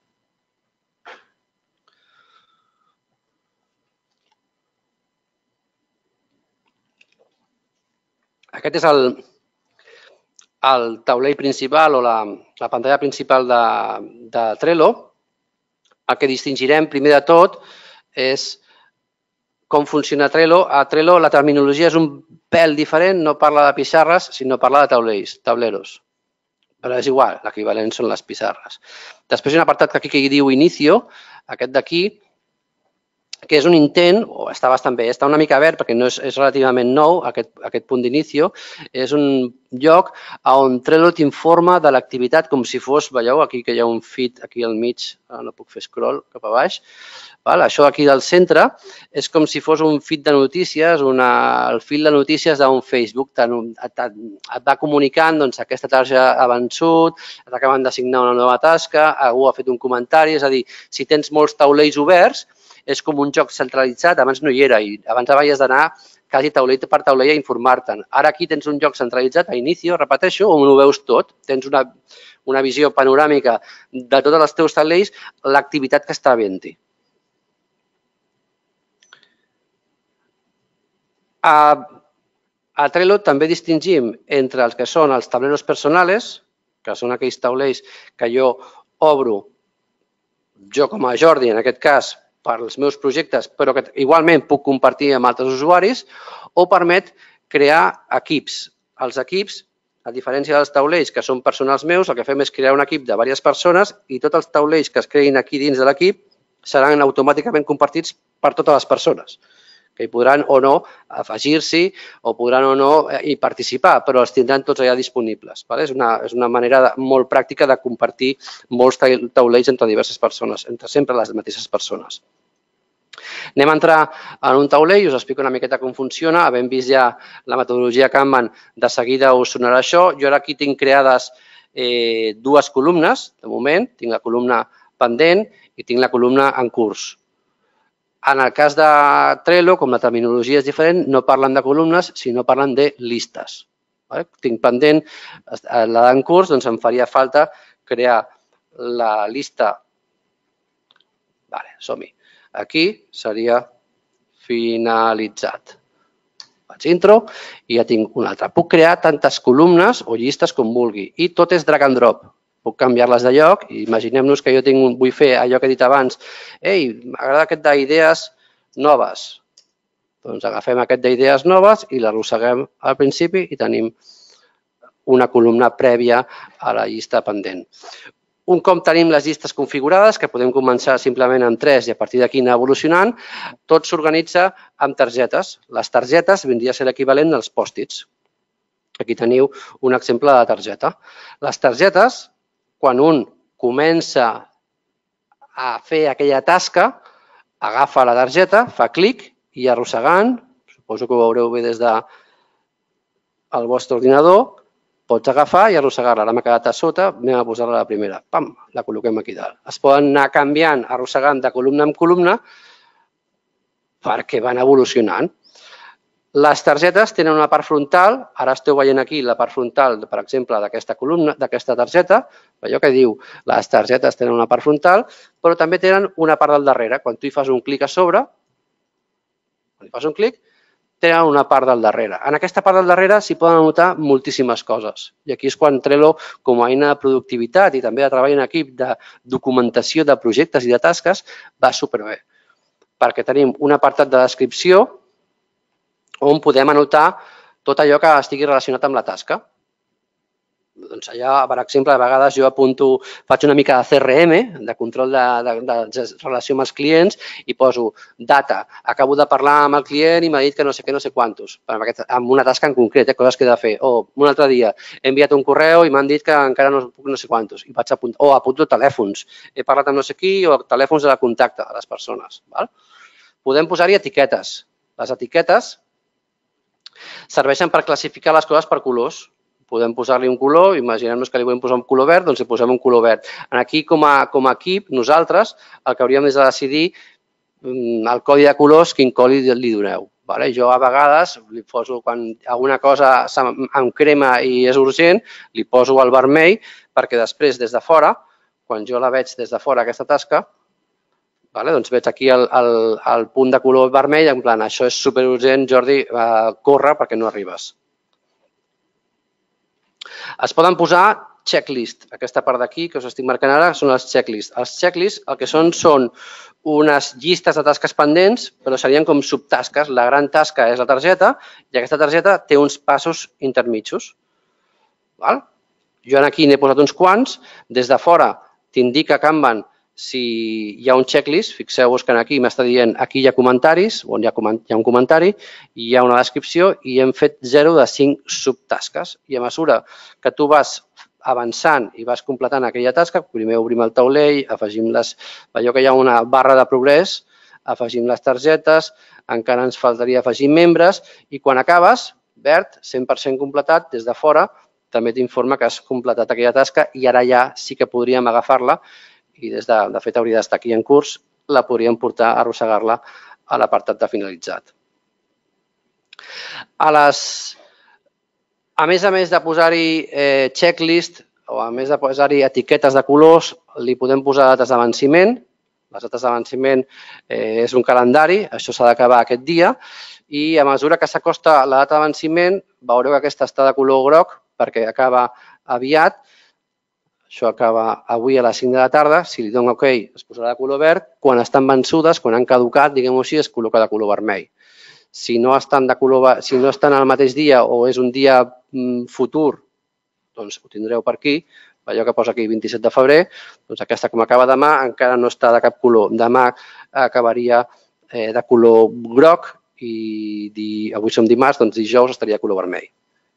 Aquest és el, el taulell principal o la, la pantalla principal de, de Trello. El que distingirem primer de tot és com funciona Trello. A Trello la terminologia és un pèl diferent, no parla de pissarres, sinó parla de taulells, tableros. Però és igual, l'equivalent són les pissarres. Després hi ha un apartat que aquí que hi diu Inicio, aquest d'aquí, que és un intent, o està bastant bé, està una mica verd perquè no és, és relativament nou, aquest, aquest punt d'inicio, és un lloc on Trello t'informa de l'activitat com si fos, veieu, aquí que hi ha un feed aquí al mig, no puc fer scroll cap a baix, val? Això aquí del centre és com si fos un feed de notícies, una, el feed de notícies d'un Facebook, et, et va comunicant doncs, aquesta tasca ha vençut, t'acaben d'assignar una nova tasca, algú ha fet un comentari, és a dir, si tens molts taulells oberts, és com un joc centralitzat, abans no hi era, i abans havies d'anar quasi taulell per taulell a informar-te'n. Ara aquí tens un joc centralitzat a inicio, repeteixo, on ho veus tot, tens una, una visió panoràmica de tots els teus taulells, l'activitat que està havent-hi. A, a Trello també distingim entre els que són els tableros personales, que són aquells taulells que jo obro, jo com a Jordi, en aquest cas, per als meus projectes, però que igualment puc compartir amb altres usuaris, o permet crear equips. Els equips, a diferència dels taulells que són personals meus, el que fem és crear un equip de diverses persones i tots els taulells que es creïn aquí dins de l'equip seran automàticament compartits per totes les persones, que hi podran o no afegir-s'hi o podran o no hi participar, però els tindran tots allà disponibles. És una, és una manera molt pràctica de compartir molts taulells entre diverses persones, entre sempre les mateixes persones. Anem a entrar en un taulell i us explico una miqueta com funciona. Havent vist ja la metodologia Kanban, de seguida us sonarà això. Jo ara aquí tinc creades eh, dues columnes, de moment. Tinc la columna pendent i tinc la columna en curs. En el cas de Trello, com la terminologia és diferent, no parlen de columnes, sinó parlen de llistes. Tinc pendent la d'en curs, doncs em faria falta crear la llista. Vale, som-hi. Aquí seria finalitzat. Faig intro i ja tinc una altra. Puc crear tantes columnes o llistes com vulgui i tot és drag and drop. Puc canviar-les de lloc i imaginem-nos que jo tinc, vull fer allò que he dit abans. Ei, m'agrada aquest d'idees noves. Doncs agafem aquest d'idees noves i l'arrosseguem al principi i tenim una columna prèvia a la llista pendent. Un cop tenim les llistes configurades, que podem començar simplement amb tres i a partir d'aquí anar evolucionant, tot s'organitza amb targetes. Les targetes vindria a ser l'equivalent als pòstits. Aquí teniu un exemple de targeta. Les targetes, quan un comença a fer aquella tasca, agafa la targeta, fa clic i arrossegant, suposo que ho veureu bé des del vostre ordinador, pots agafar i arrossegar-la. Ara m'ha quedat a sota, anem a posar-la a la primera. Pam, la col·loquem aquí dalt. Es poden anar canviant, arrossegant de columna en columna perquè van evolucionant. Les targetes tenen una part frontal, ara esteu veient aquí la part frontal, per exemple, d'aquesta columna, d'aquesta targeta, allò que diu les targetes tenen una part frontal, però també tenen una part del darrere. Quan tu hi fas un clic a sobre, quan hi fas un clic, tenen una part del darrere. En aquesta part del darrere s'hi poden anotar moltíssimes coses. I aquí és quan Trello, com a eina de productivitat i també de treball en equip, de documentació de projectes i de tasques, va superbé. Perquè tenim un apartat de descripció on podem anotar tot allò que estigui relacionat amb la tasca. Doncs allà, per exemple, a vegades jo apunto, faig una mica de C R M, de control de, de, de relació amb els clients, i poso data. Acabo de parlar amb el client i m'ha dit que no sé què, no sé quantos, amb una tasca en concret, eh, coses que he de fer. O un altre dia he enviat un correu i m'han dit que encara no puc no sé quantos. I vaig apuntar, o apunto telèfons. He parlat amb no sé qui o telèfons de contacte a les persones. Val? Podem posar-hi etiquetes. Les etiquetes serveixen per classificar les coses per colors. Podem posar-li un color, imaginem-nos que li volem posar un color verd, doncs li posem un color verd. Aquí, com a, com a equip, nosaltres, el que hauríem és de decidir el codi de colors, quin codi li doneu. Vale? Jo, a vegades, li poso, quan alguna cosa em crema i és urgent, li poso el vermell, perquè després, des de fora, quan jo la veig des de fora, aquesta tasca, vale? Doncs veig aquí el, el, el punt de color vermell, en plan, això és superurgent, Jordi, eh, corre perquè no arribes. Es poden posar checklist. Aquesta part d'aquí que us estic marcant ara són els checklists. Els checklists el que són són unes llistes de tasques pendents, però serien com subtasques. La gran tasca és la targeta i aquesta targeta té uns passos intermitjos. Val? Jo aquí n'he posat uns quants. Des de fora t'indica Kanban si hi ha un checklist. Fixeu-vos que aquí m'està dient aquí hi ha comentaris, on hi ha, hi ha un comentari, hi ha una descripció i hem fet zero de cinc subtasques. I a mesura que tu vas avançant i vas completant aquella tasca, primer obrim el taulell, afegim les... Veieu que hi ha una barra de progrés, afegim les targetes, encara ens faltaria afegir membres i quan acabes, verd, cent per cent completat, des de fora, també t'informa que has completat aquella tasca i ara ja sí que podríem agafar-la i des de, de fet hauria d'estar aquí en curs, la podríem portar a arrossegar-la a l'apartat de finalitzat. A, les, a més a més de posar-hi eh, checklist o a més de posar-hi etiquetes de colors, li podem posar dates de venciment. Les dates de venciment eh, és un calendari, això s'ha d'acabar aquest dia i a mesura que s'acosta la data de venciment veureu que aquesta està de color groc perquè acaba aviat. Això acaba avui a les cinc de la tarda. Si li dono OK, es posarà de color verd. Quan estan vençudes, quan han caducat, diguem-ho així, es col·loca de color vermell. Si no estan de color, si no estan al mateix dia o és un dia futur, doncs ho tindreu per aquí. Allò que posa aquí vint-i-set de febrer, doncs aquesta com acaba demà encara no està de cap color. Demà acabaria de color groc i avui som dimarts, doncs dijous estaria de color vermell.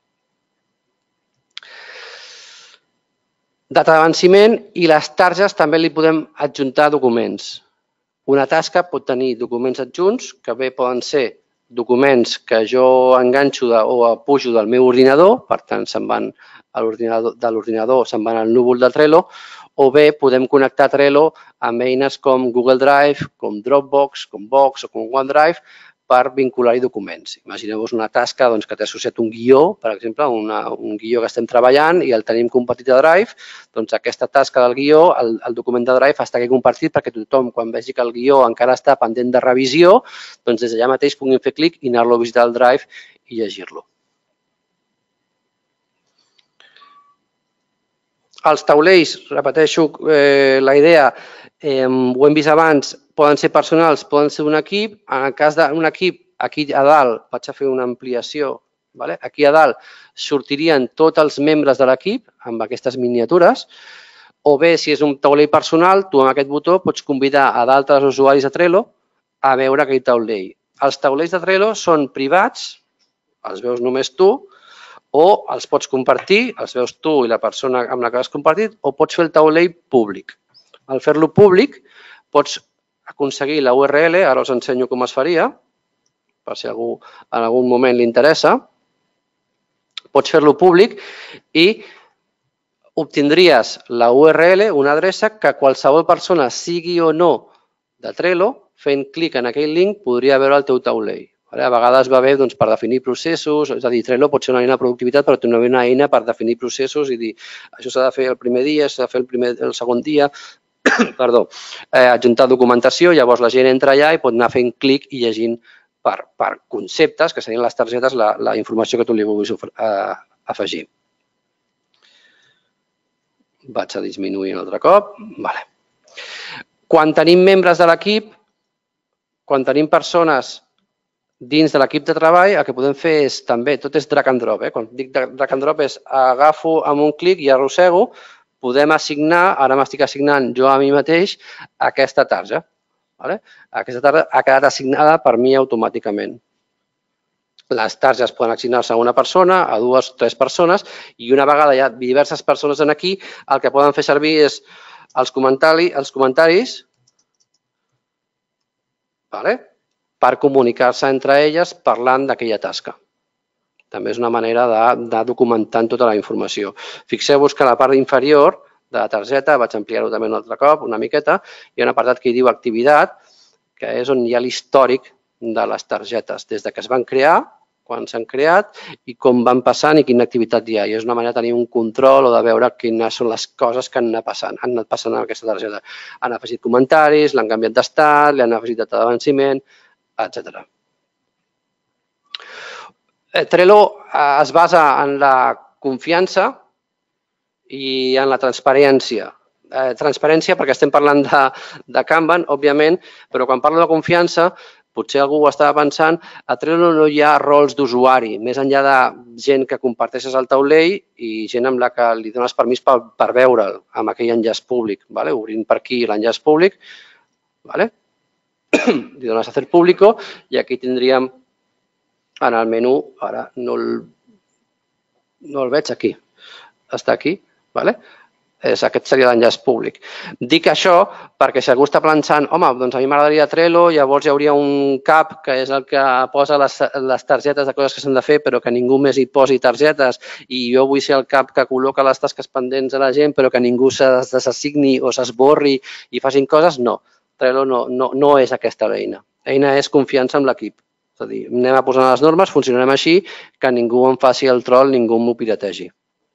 Data de venciment i les targes també li podem adjuntar documents. Una tasca pot tenir documents adjunts, que bé poden ser documents que jo enganxo o pujo del meu ordinador, per tant se'n van de l'ordinador, se'n van al núvol de Trello, o bé podem connectar Trello amb eines com Google Drive, com Dropbox, com Box o com OneDrive, per vincular-hi documents. Imagineu-vos una tasca que té associat un guió, per exemple, un guió que estem treballant i el tenim compartit a Drive, doncs aquesta tasca del guió, el document de Drive està aquí compartit perquè tothom, quan vegi que el guió encara està pendent de revisió, doncs des d'allà mateix puguin fer clic i anar-lo a visitar al Drive i llegir-lo. Els taulells, repeteixo la idea, ho hem vist abans, poden ser personals, poden ser d'un equip. En el cas d'un equip, aquí a dalt, vaig a fer una ampliació, aquí a dalt sortirien tots els membres de l'equip amb aquestes miniatures, o bé, si és un taulell personal, tu amb aquest botó pots convidar a d'altres usuaris de Trello a veure aquell taulell. Els taulells de Trello són privats, els veus només tu, o els pots compartir, els veus tu i la persona amb la que has compartit, o pots fer el taulell públic. Al fer-lo públic, pots aconseguir la U R L, ara us ensenyo com es faria, per si algú en algun moment li interessa. Pots fer-lo públic i obtindries la U R L, una adreça que qualsevol persona, sigui o no de Trello, fent clic en aquell link, podria veure el teu taulell. A vegades va bé per definir processos, és a dir, Trello pot ser una eina de productivitat, però té una eina per definir processos i dir això s'ha de fer el primer dia, s'ha de fer el segon dia, perdó, adjuntar documentació, llavors la gent entra allà i pot anar fent clic i llegint per conceptes, que serien les targetes, la informació que tu li vulguis afegir. Vaig a disminuir un altre cop. Quan tenim membres de l'equip, quan tenim persones dins de l'equip de treball, el que podem fer és també, tot és drag and drop. Quan dic drag and drop és agafo amb un clic i arrossego, podem assignar, ara m'estic assignant jo a mi mateix, aquesta tarja. Aquesta tarja ha quedat assignada per mi automàticament. Les targes poden assignar-se a una persona, a dues o tres persones, i una vegada hi ha diverses persones aquí, el que poden fer servir és els comentaris per comunicar-se entre elles parlant d'aquella tasca. També és una manera de documentar tota la informació. Fixeu-vos que a la part inferior de la targeta, vaig ampliar-ho també un altre cop, una miqueta, hi ha un apartat que diu activitat, que és on hi ha l'històric de les targetes, des que es van crear, quan s'han creat i com van passant i quina activitat hi ha. I és una manera de tenir un control o de veure quines són les coses que han anat passant, han anat passant en aquesta targeta. Han afegit comentaris, l'han canviat d'estat, li han afegit data de venciment, etcètera. Trello es basa en la confiança i en la transparència. Transparència perquè estem parlant de Kanban, òbviament, però quan parlo de confiança, potser algú ho estava pensant, a Trello no hi ha rols d'usuari, més enllà de gent que comparteixes el taulell i gent amb la que li dones permís per veure'l amb aquell enllaç públic. Obrint per aquí l'enllaç públic, li dones a hacer público i aquí tindríem en el menú, ara no el veig aquí, està aquí, aquest seria l'enllaç públic. Dic això perquè si algú està pensant, home, doncs a mi m'agradaria Trello, llavors hi hauria un cap que és el que posa les targetes de coses que s'han de fer, però que ningú més hi posi targetes i jo vull ser el cap que col·loca les tasques pendents a la gent, però que ningú se desassigni o s'esborri i facin coses, no. Trello no és aquesta l'eina. L'eina és confiança en l'equip. És a dir, anem a posar les normes, funcionarem així, que ningú em faci el troll, ningú m'ho pirategi.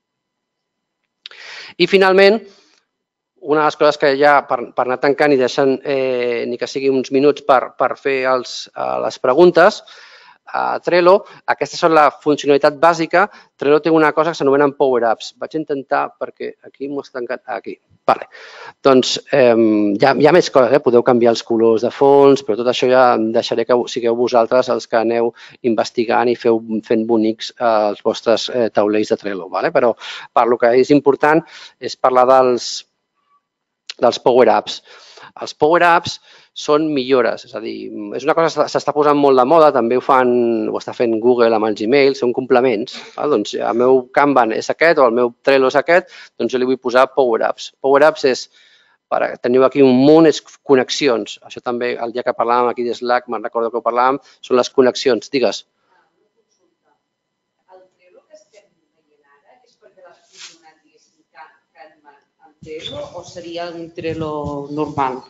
I finalment, una de les coses que ja per anar tancant i deixant ni que sigui uns minuts per fer les preguntes, a Trello, aquesta és la funcionalitat bàsica. Trello té una cosa que s'anomenen Power Apps. Vaig intentar, perquè aquí m'ho has tancat, aquí. Doncs hi ha més coses, podeu canviar els colors de fons, però tot això ja deixaré que sigueu vosaltres els que aneu investigant i fent bonics els vostres taulells de Trello. Però per el que és important és parlar dels Power Apps. Els Power Apps són millores, és a dir, és una cosa que s'està posant molt de moda, també ho fan, ho està fent Google amb els Gmail, són complements. Doncs el meu Kanban és aquest o el meu Trello és aquest, doncs jo li vull posar Power Apps. Power Apps és, teniu aquí un munt, és connexions. Això també, el dia que parlàvem aquí de Slack, me'n recordo que ho parlàvem, són les connexions. Digues. El Trello que estem veient ara és perquè l'has fusionat, diguéssim, Kanban amb Trello o seria un Trello normal?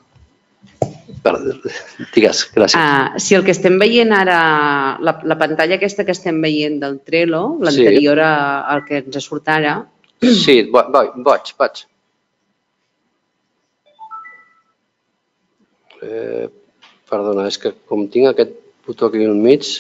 Digues, gràcies. Si el que estem veient ara, la pantalla aquesta que estem veient del Trello, l'anterior al que ens surt ara... Sí, vaig, vaig. Perdona, és que com tinc aquest botó aquí al mig...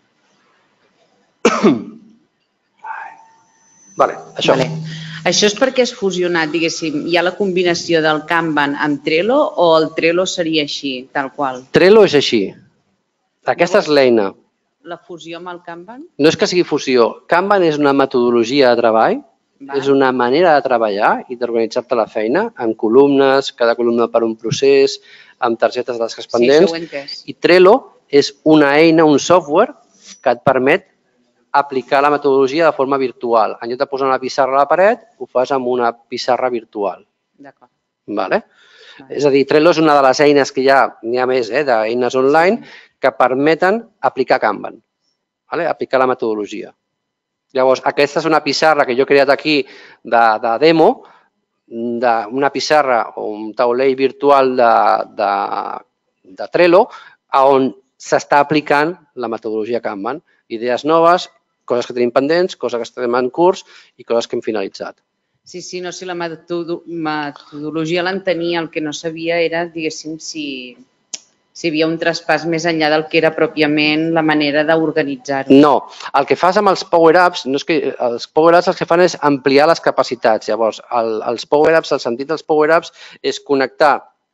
Vale, això. Això és perquè és fusionat, diguéssim, hi ha la combinació del Kanban amb Trello o el Trello seria així, tal qual? Trello és així. Aquesta és l'eina. La fusió amb el Kanban? No és que sigui fusió. Kanban és una metodologia de treball, és una manera de treballar i d'organitzar-te la feina en columnes, cada columna per un procés, amb targetes de tasques pendents. I Trello és una eina, un software que et permet aplicar la metodologia de forma virtual. En lloc de posar una pissarra a la paret, ho fas amb una pissarra virtual. D'acord. És a dir, Trello és una de les eines que hi ha, n'hi ha més, d'eines online, que permeten aplicar Kanban, aplicar la metodologia. Llavors, aquesta és una pissarra que jo he creat aquí de demo, d'una pissarra o un taulell virtual de Trello, on s'està aplicant la metodologia Kanban. Idees noves, coses que tenim pendents, coses que estem en curs i coses que hem finalitzat. Sí, sí, no sé, la metodologia l'entenia, el que no sabia era, diguéssim, si, si hi havia un traspàs més enllà del que era pròpiament la manera d'organitzar-ho. No, el que fas amb els power-ups, no és que els power-ups el que fan és ampliar les capacitats. Llavors, el, els power-ups, el sentit dels power-ups és connectar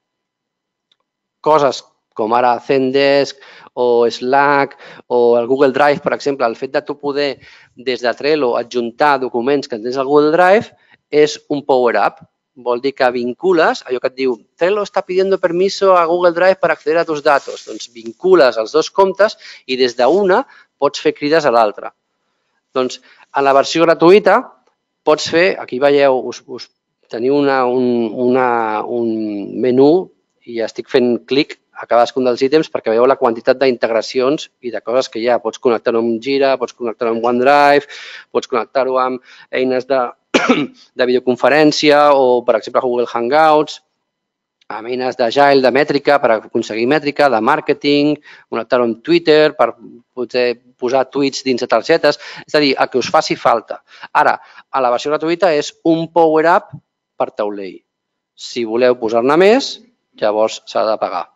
coses com ara Zendesk o Slack o el Google Drive, per exemple. El fet de tu poder, des de Trello, adjuntar documents que tens al Google Drive és un power-up. Vol dir que vincules, allò que et diu Trello està pidiendo permiso a Google Drive per acceder a tus datos. Doncs vincules els dos comptes i des d'una pots fer crides a l'altra. Doncs en la versió gratuïta pots fer, aquí veieu, us, us teniu una, un, una, un menú i estic fent clic a cadascun dels ítems perquè veieu la quantitat d'integracions i de coses que hi ha. Pots connectar-ho amb Jira, pots connectar-ho amb OneDrive, pots connectar-ho amb eines de, de videoconferència o, per exemple, Google Hangouts, amb eines d'Agile, de mètrica, per aconseguir mètrica, de màrqueting, connectar-ho amb Twitter, per poder posar tuits dins de targetes. És a dir, el que us faci falta. Ara, a la versió gratuïta és un power-up per taulell. Si voleu posar-ne més, llavors s'ha de pagar.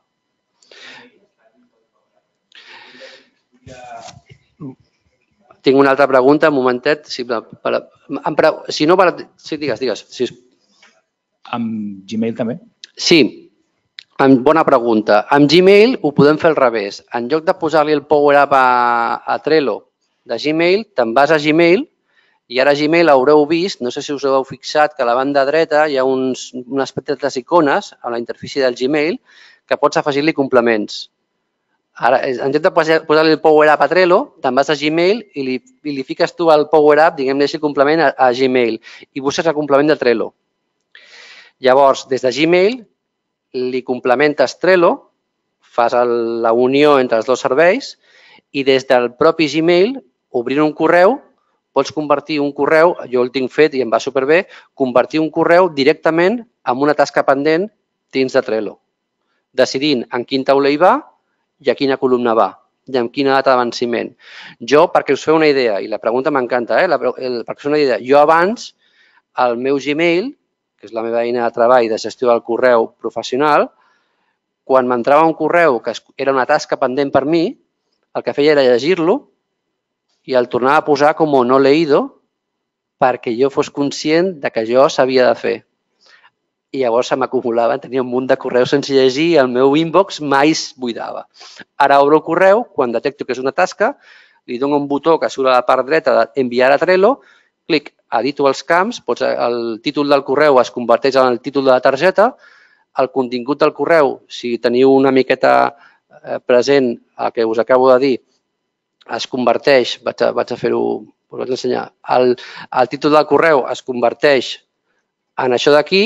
Tinc una altra pregunta, un momentet. Si, per, per, si no, per, sí, digues, digues. Si... Amb Gmail també? Sí, bona pregunta. Amb Gmail ho podem fer al revés. En lloc de posar-li el power-up a, a Trello de Gmail, te'n vas a Gmail i ara a Gmail haureu vist, no sé si us heu fixat, que a la banda dreta hi ha uns, unes petites icones a la interfície del Gmail que pots afegir-li complements. Ara, en lloc de posar-li el power-up a Trello, te'n vas a Gmail i li, i li fiques tu el power-up, diguem-ne així, el complement a, a Gmail i busques el complement de Trello. Llavors, des de Gmail, li complementes Trello, fas el, la unió entre els dos serveis i des del propi Gmail, obrint un correu, pots convertir un correu, jo el tinc fet i em va superbé, convertir un correu directament en una tasca pendent dins de Trello, decidint en quin taulell va i a quina columna va, i amb quina data de venciment. Jo, perquè us feu una idea, i la pregunta m'encanta, eh? perquè us feu una idea, jo abans, al meu Gmail, que és la meva eina de treball de gestió del correu professional, quan m'entrava un correu que era una tasca pendent per mi, el que feia era llegir-lo i el tornava a posar com no leído perquè jo fos conscient de que jo s'havia de fer. I llavors se m'acumulava, tenia un munt de correus sense llegir i el meu inbox mai es buidava. Ara obro el correu, quan detecto que és una tasca, li dono un botó que surt a la part dreta d'enviar a Trello, clic, edito els camps, el títol del correu es converteix en el títol de la targeta, el contingut del correu, si teniu una miqueta present el que us acabo de dir, es converteix, vaig a, vaig a fer-ho, us vaig ensenyar, el, el títol del correu es converteix en això d'aquí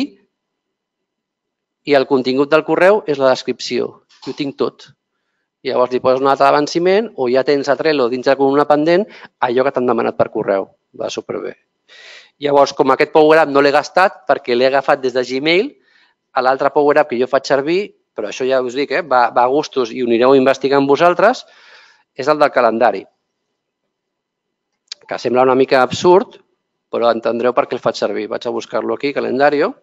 i el contingut del correu és la descripció. Jo ho tinc tot. I llavors li poses una data de venciment o ja tens a Trello dins de la columna pendent allò que t'han demanat per correu. Va superbé. Llavors, com aquest power-up no l'he gastat perquè l'he agafat des de Gmail, a l'altre power-up que jo faig servir, però això ja us dic, eh, va, va a gustos i ho anireu investigant vosaltres, és el del calendari. Que sembla una mica absurd, però entendreu per què el faig servir. Vaig a buscar-lo aquí, calendario.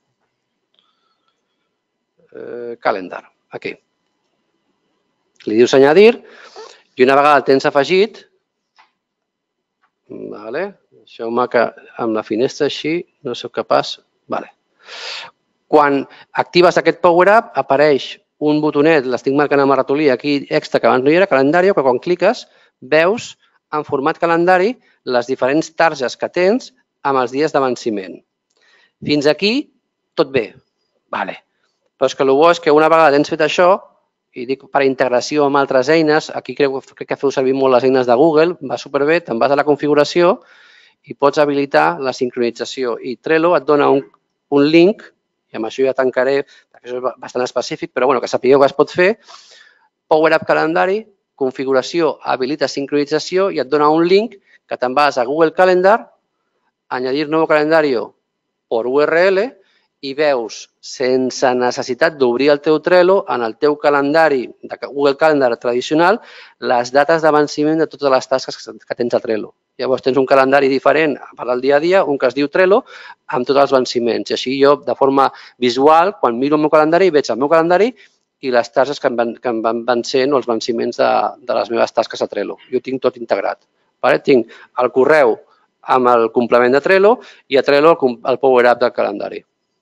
Eh, calendar, aquí. Li dius añadir i una vegada el tens afegit, vale, deixeu-me que amb la finestra així no sóc capaç. Vale. Quan actives aquest power-up apareix un botonet, l'estic marcant amb el ratolí aquí extra que abans no hi era, calendari, que quan cliques veus en format calendari les diferents targes que tens amb els dies de venciment. Fins aquí tot bé. Vale. Però és que el bo és que una vegada tens fet això, i dic per integració amb altres eines, aquí crec, crec que feu servir molt les eines de Google, va superbé, te'n vas a la configuració i pots habilitar la sincronització. I Trello et dona un, un link, i amb això ja tancaré, perquè això és bastant específic, però bueno, que sapigueu que es pot fer, Power Up Calendari, configuració, habilita sincronització i et dona un link que te'n vas a Google Calendar, añadir nuevo calendario por U R L i veus, sense necessitat d'obrir el teu Trello, en el teu calendari de Google Calendar tradicional, les dates de venciment de totes les tasques que tens a Trello. Llavors tens un calendari diferent per al dia a dia, un que es diu Trello, amb tots els venciments. I així jo, de forma visual, quan miro el meu calendari, veig el meu calendari i les tasques que em van, que em van vencent o els venciments de, de les meves tasques a Trello. Jo tinc tot integrat. Vale? Tinc el correu amb el complement de Trello i a Trello el, el Power Up del calendari.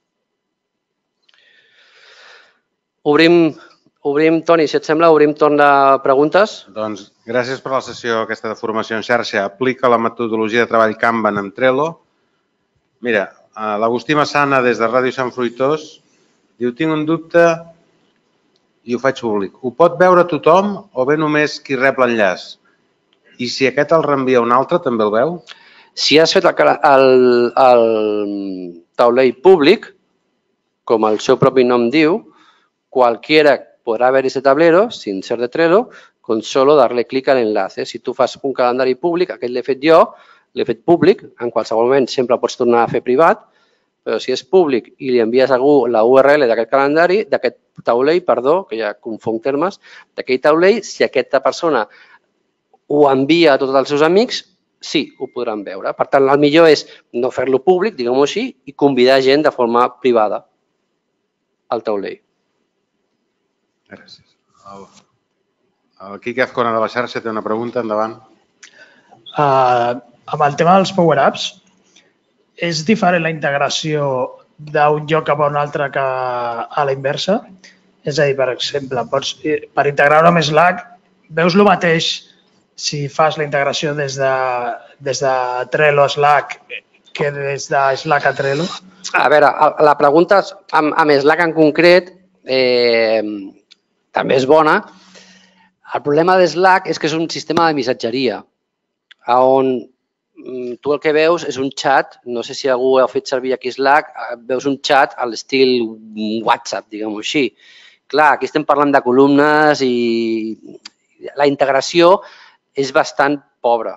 Obrim, obrim, Toni, si et sembla, obrim torn de preguntes. Doncs gràcies per la sessió aquesta de formació en xarxa. Aplica la metodologia de treball Kanban amb Trello. Mira, l'Agustí Massana, des de Ràdio Sant Fruitós, diu, tinc un dubte i ho faig públic. Ho pot veure tothom o bé només qui rep l'enllaç? I si aquest el reenvia un altre, també el veu? Si has fet el, el, el taulell públic, com el seu propi nom diu, cualquiera podrá ver ese tablero sin ser de Trello con solo darle clic a l'enlace. Si tu fas un calendari públic, aquest l'he fet jo, l'he fet públic, en qualsevol moment sempre pots tornar a fer privat, però si és públic i li envies a algú la U R L d'aquest calendari, d'aquest taulell, perdó, que ja confonc termes, d'aquell taulell, si aquesta persona ho envia a tots els seus amics, sí, ho podran veure. Per tant, el millor és no fer-lo públic, diguem-ho així, i convidar gent de forma privada al taulell. Gràcies. El, el Quique Azcona de la xarxa té una pregunta, endavant. Uh, amb el tema dels power-ups, és diferent la integració d'un lloc cap a un altre que a la inversa? És a dir, per exemple, pots, per integrar-ho amb Slack, veus el mateix si fas la integració des de, des de Trello a Slack que des de Slack a Trello? A veure, la pregunta amb, amb Slack en concret eh, també és bona. El problema de Slack és que és un sistema de missatgeria on tu el que veus és un xat, no sé si algú ha fet servir aquí Slack, veus un xat a l'estil WhatsApp, diguem-ho així. Clar, aquí estem parlant de columnes i la integració és bastant pobra.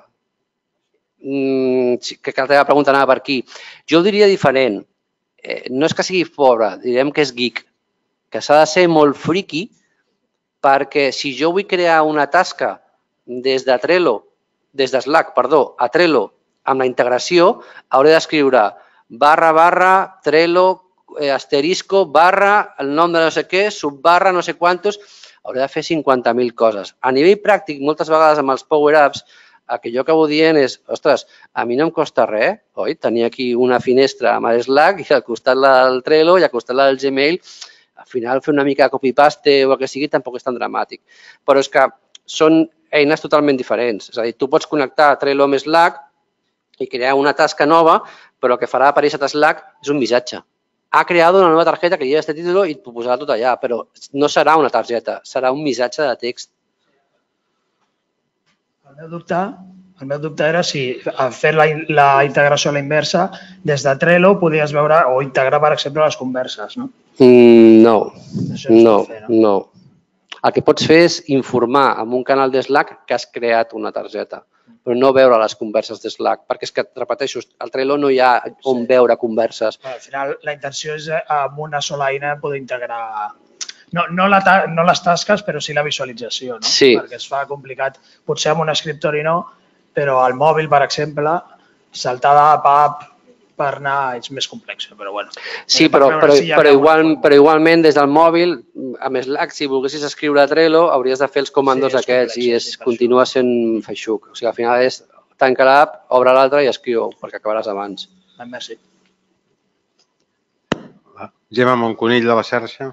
Que la teva pregunta anava per aquí. Jo ho diria diferent. No és que sigui pobra, direm que és geek, que s'ha de ser molt friki perquè si jo vull crear una tasca des de Trello, des de Slack, perdó, a Trello, amb la integració, hauré d'escriure barra, barra, Trello, asterisco, barra, el nom de no sé què, subbarra, no sé quantos, hauré de fer cinquanta mil coses. A nivell pràctic, moltes vegades amb els power-ups, el que jo acabo dient és, ostres, a mi no em costa res, oi? Tenir aquí una finestra amb el Slack i al costat del Trello i al costat del Gmail, al final fer una mica de copy-paste o el que sigui tampoc és tan dramàtic. Però és que són eines totalment diferents. És a dir, tu pots connectar Trello amb Slack i crear una tasca nova, però el que farà aparèixer a Slack és un missatge. Ha creat una nova targeta que lleva aquest títol i t'ho posarà tot allà, però no serà una targeta, serà un missatge de text. El meu dubte, el meu dubte era si fer la, la integració a la inversa des de Trello podies veure o integrar, per exemple, les converses, no? Mm, no, no, no. El que pots fer és informar en un canal de Slack que has creat una targeta, però no veure les converses de Slack, perquè és que, repeteixo, al Trello no hi ha on veure converses. Al final, la intenció és amb una sola eina poder integrar, no, no, la, no les tasques, però sí la visualització, no? Sí. Perquè es fa complicat. Potser amb un escriptori no, però al mòbil, per exemple, saltar d'app a app per anar és més complex, però bueno. Sí, però, però, però, igual, però igualment des del mòbil, amb Slack, si volguessis escriure a Trello, hauries de fer els comandos sí, aquests complex, i es sí, continua sent feixuc. O sigui, al final és tanca l'app, obre l'altra i escriu, perquè acabaràs abans. Merci. Gemma Monconill de la xarxa.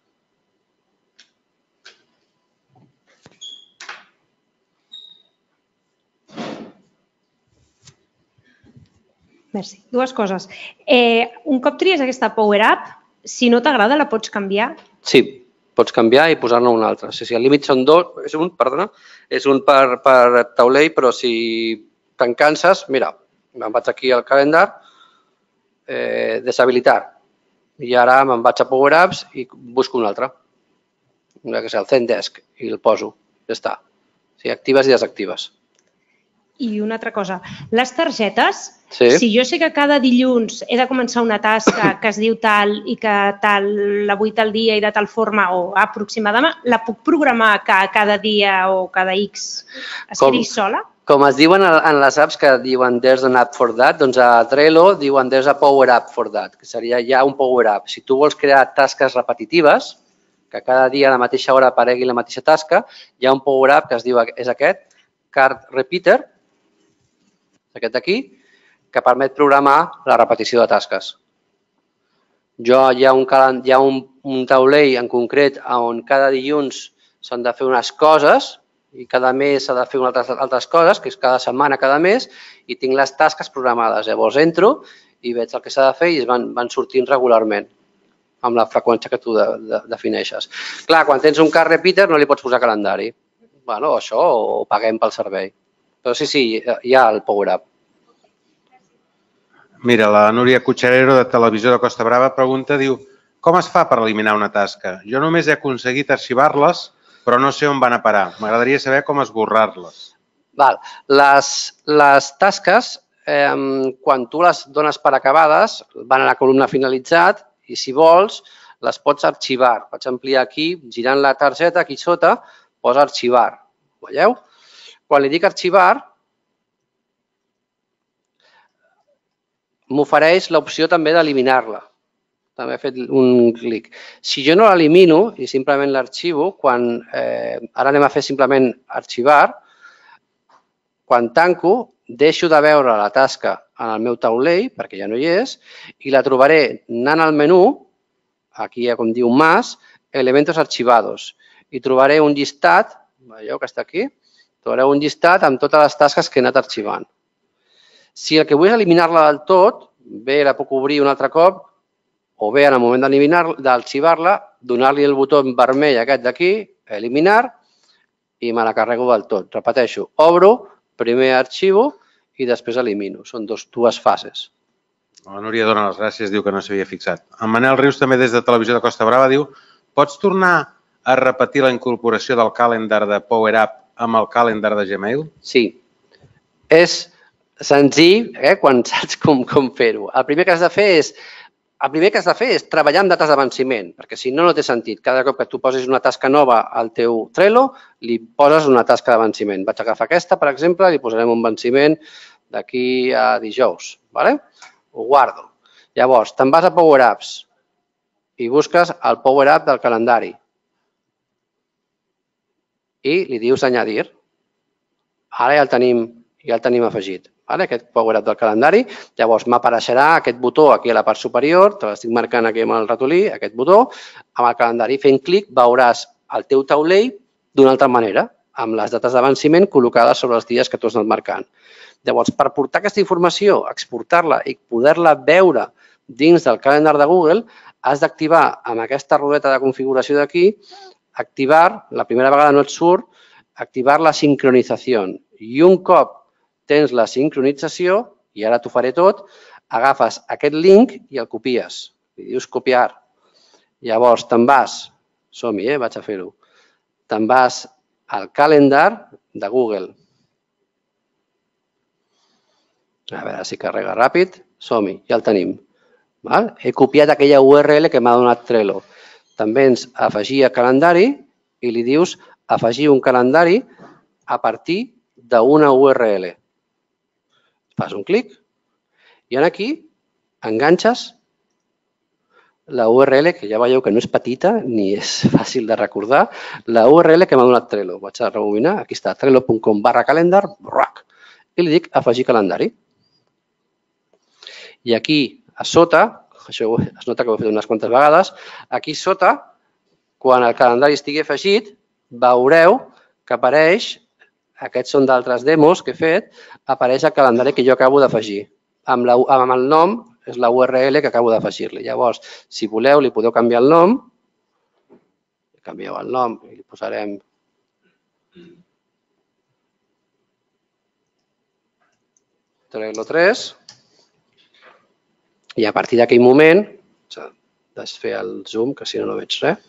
Merci. Dues coses. Eh, un cop tries aquesta Power Up, si no t'agrada la pots canviar? Sí, pots canviar i posar-ne un altre. Si el límit són dos, és un, perdona, és un per, per taulell, però si te'n canses, mira, me'n vaig aquí al calendar, eh, deshabilitar. I ara me'n vaig a Power Apps i busco un altre. Que és el Zendesk i el poso. Ja està. O sigui, actives i desactives. I una altra cosa, les targetes, Sí. si jo sé que cada dilluns he de començar una tasca que es diu tal i que tal, la vull tal dia i de tal forma o aproximadament, la puc programar que cada dia o cada X es Com- quedi sola? Com es diuen en les apps que diuen there's an app for that, doncs a Trello diuen there's a power app for that, que seria ja un power app. Si tu vols crear tasques repetitives, que cada dia a la mateixa hora aparegui la mateixa tasca, hi ha un power app que es diu, és aquest, Card Repeater, aquest d'aquí, que permet programar la repetició de tasques. Jo hi ha un, hi ha un, un taulell en concret on cada dilluns s'han de fer unes coses i cada mes s'ha de fer unes altres, altres coses, que és cada setmana, cada mes, i tinc les tasques programades. Llavors entro i veig el que s'ha de fer i es van, van sortint regularment amb la freqüència que tu de, de, defineixes. Clar, quan tens un car repeater no li pots posar calendari. Bueno, això o paguem pel servei. Però sí, sí, hi ha el Power Up. Mira, la Núria Cotxarero de Televisió de Costa Brava pregunta, diu, com es fa per eliminar una tasca? Jo només he aconseguit arxivar-les, però no sé on van a parar. M'agradaria saber com esborrar-les. Val. Les, les tasques, eh, quan tu les dones per acabades, van a la columna finalitzat i si vols les pots arxivar. Pots ampliar aquí, girant la targeta, aquí sota, posa arxivar. Veieu? Quan li dic arxivar, m'ofereix l'opció també d'eliminar-la. També he fet un clic. Si jo no l'elimino i simplement l'arxivo, quan eh, ara anem a fer simplement arxivar, quan tanco, deixo de veure la tasca en el meu taulell, perquè ja no hi és, i la trobaré anant al menú, aquí com diu más, elementos archivados, i trobaré un llistat, veieu que està aquí, trobareu un llistat amb totes les tasques que he anat arxivant. Si el que vull és eliminar-la del tot, bé, la puc obrir un altre cop, o bé en el moment d'arxivar-la, donar-li el botó vermell aquest d'aquí, eliminar, i me la carrego del tot. Repeteixo, obro, primer arxivo i després elimino. Són dos, dues fases. La Núria dona les gràcies, diu que no s'havia fixat. En Manel Rius, també des de Televisió de Costa Brava, diu, pots tornar a repetir la incorporació del calendar de Power Up amb el calendar de Gmail? Sí. És senzill, eh, quan saps com, com fer-ho. El primer que has de fer és El primer que has de fer és treballar amb dates de venciment, perquè si no, no té sentit. Cada cop que tu posis una tasca nova al teu Trello, li poses una tasca de venciment. Vaig agafar aquesta, per exemple, i li posarem un venciment d'aquí a dijous. Vale? Ho guardo. Llavors, te'n vas a Power Apps i busques el Power Up del calendari. I li dius añadir. Ara ja el tenim, ja el tenim afegit. Aquest Power Up del calendari, llavors m'apareixerà aquest botó aquí a la part superior, te l'estic marcant aquí amb el ratolí, aquest botó, amb el calendari fent clic veuràs el teu taulell d'una altra manera, amb les dates de venciment col·locades sobre els dies que tu has anat marcant. Llavors, per portar aquesta informació, exportar-la i poder-la veure dins del calendar de Google, has d'activar amb aquesta rodeta de configuració d'aquí, activar, la primera vegada no et surt, activar la sincronització. I un cop tens la sincronització, i ara t'ho faré tot, agafes aquest link i el copies. Li dius copiar. Llavors te'n vas, som-hi, eh? Vaig a fer-ho, te'n vas al calendar de Google. A veure si carrega ràpid. Som-hi, ja el tenim. He copiat aquella U R L que m'ha donat Trello. Te'n vens a afegir a calendari i li dius afegir un calendari a partir d'una U R L. Fas un clic i aquí enganxes la U R L, que ja veieu que no és petita ni és fàcil de recordar, la U R L que m'ha donat Trello. Vaig a rebobinar, aquí està, trello punt com barra calendar, i li dic afegir calendari. I aquí a sota, això es nota que ho he fet unes quantes vegades, aquí sota, quan el calendari estigui afegit, veureu que apareix, aquests són d'altres demos que he fet, apareix el calendari que jo acabo d'afegir. Amb el nom és la U R L que acabo d'afegir-li. Llavors, si voleu, li podeu canviar el nom. Canvieu el nom i li posarem Trello tres. I a partir d'aquell moment, desfer el zoom, que si no, no veig res.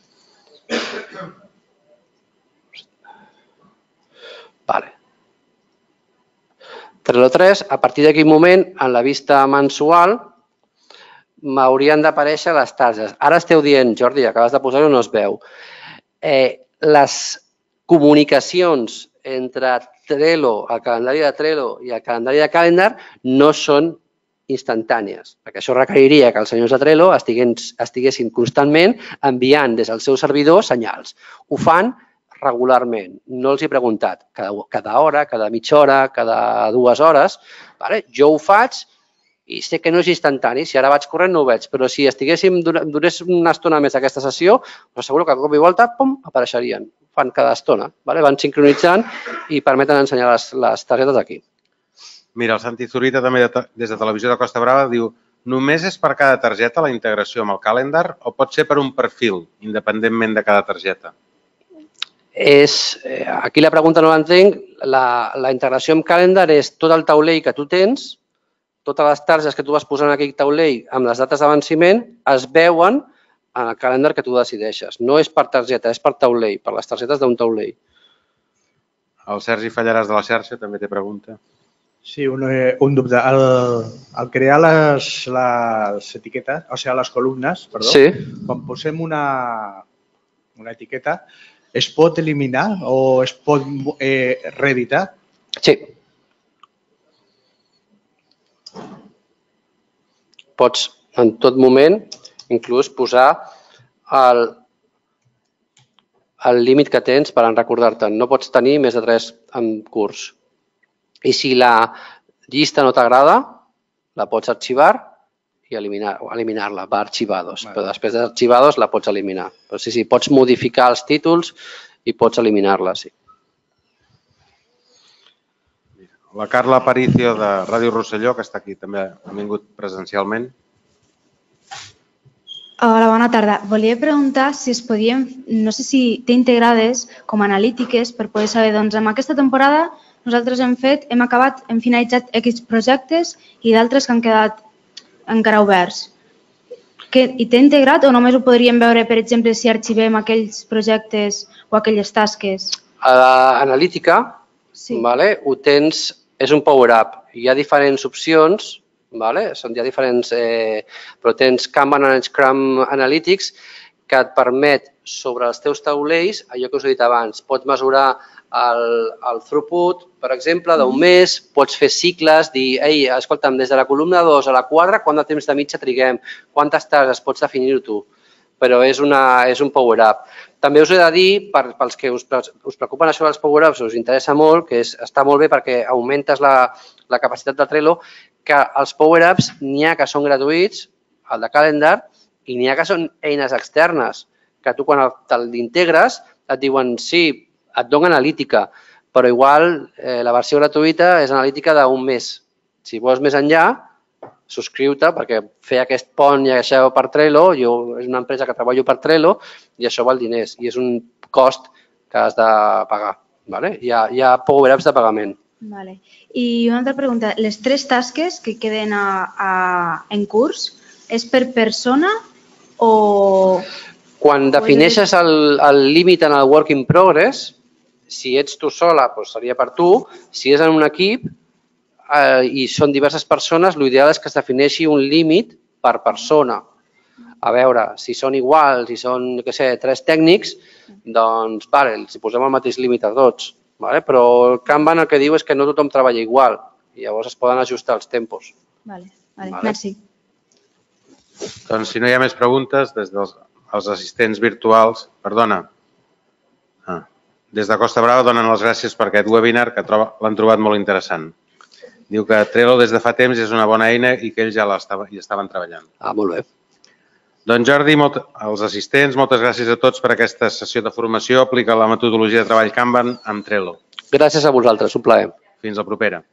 Vale. Trello tres, a partir d'aquell moment, en la vista mensual, m'haurien d'aparèixer les targes. Ara esteu dient, Jordi, acabes de posar-ho, no es veu. Les comunicacions entre Trello, el calendari de Trello i el calendari de Calendar no són instantànies, perquè això requeriria que els senyors de Trello estiguessin constantment enviant des del seu servidor senyals. Ho fan regularment. No els he preguntat cada hora, cada mitja hora, cada dues hores. Jo ho faig i sé que no és instantani. Si ara vaig corrent no ho veig, però si estiguéssim, donés una estona més d'aquesta sessió, us asseguro que a cop i volta, pum, apareixerien. Fan cada estona, van sincronitzant i permeten ensenyar les targetes aquí. Mira, el Santi Zurita també des de Televisió de Costa Brava diu només és per cada targeta la integració amb el calendar o pot ser per un perfil, independentment de cada targeta? Aquí la pregunta no l'entenc. La integració amb calendar és tot el taulell que tu tens, totes les targes que tu vas posant en aquell taulell amb les dates de venciment es veuen en el calendar que tu decideixes. No és per targeta, és per taulell, per les targetes d'un taulell. El Sergi Fallaràs de la xarxa també té pregunta. Sí, un dubte. Al crear les etiquetes, o sigui, les columnes, perdó, quan posem una etiqueta, es pot eliminar o es pot reeditar? Sí. Pots en tot moment inclús posar el límit que tens per recordar-te'n. No pots tenir més de tres en curs. I si la llista no t'agrada, la pots arxivar i eliminar-la, va arxivados. Però després d'arxivados la pots eliminar. Però sí, sí, pots modificar els títols i pots eliminar-la, sí. La Carla Aparicio de Ràdio Rosselló, que està aquí, també ha vingut presencialment. Hola, bona tarda. Volia preguntar si es podien, no sé si té integrades com a analítiques per poder saber, doncs, en aquesta temporada nosaltres hem fet, hem acabat, hem finalitzat X projectes i d'altres que han quedat encara oberts. I té integrat o només ho podríem veure, per exemple, si arxivem aquells projectes o aquelles tasques? A l'analítica, ho tens, és un power-up. Hi ha diferents opcions, hi ha diferents, però tens Kanban and Scrum Analytics que et permet sobre els teus taulells, allò que us he dit abans, pots mesurar el throughput, per exemple, d'un mes, pots fer cicles, dir, ei, escolta'm, des de la columna dos a la quatre, quant de temps de mitja triguem, quantes tardes, pots definir-ho tu, però és un power-up. També us he de dir, pels que us preocupen això dels power-ups, us interessa molt, que està molt bé perquè augmentes la capacitat de Trello, que els power-ups n'hi ha que són gratuïts, el de Calendar, i n'hi ha que són eines externes, que tu quan t'integres et diuen, sí, et donen analítica, però igual la versió gratuïta és analítica d'un mes. Si vols més enllà, subscriu-te perquè fer aquest pont i això per Trello, jo és una empresa que treballo per Trello i això val diners i és un cost que has de pagar. Hi ha power-ups de pagament. I una altra pregunta, les tres tasques que queden en curs és per persona o... Quan defineixes el límit en el work in progress, si ets tu sola, seria per tu. Si és en un equip i són diverses persones, l'ideal és que es defineixi un límit per persona. A veure, si són iguals, si són, no sé, tres tècnics, doncs, vale, els posem el mateix límit a tots. Però el Kanban el que diu és que no tothom treballa igual i llavors es poden ajustar els tempos. Vale, merci. Doncs si no hi ha més preguntes, des dels assistents virtuals, perdona, des de Costa Brava donen les gràcies per aquest webinar que l'han trobat molt interessant. Diu que Trello des de fa temps és una bona eina i que ells ja hi estaven treballant. Ah, molt bé. Doncs Jordi, als assistents, moltes gràcies a tots per aquesta sessió de formació. Aplica la metodologia de treball Kanban amb Trello. Gràcies a vosaltres, un plaer. Fins la propera.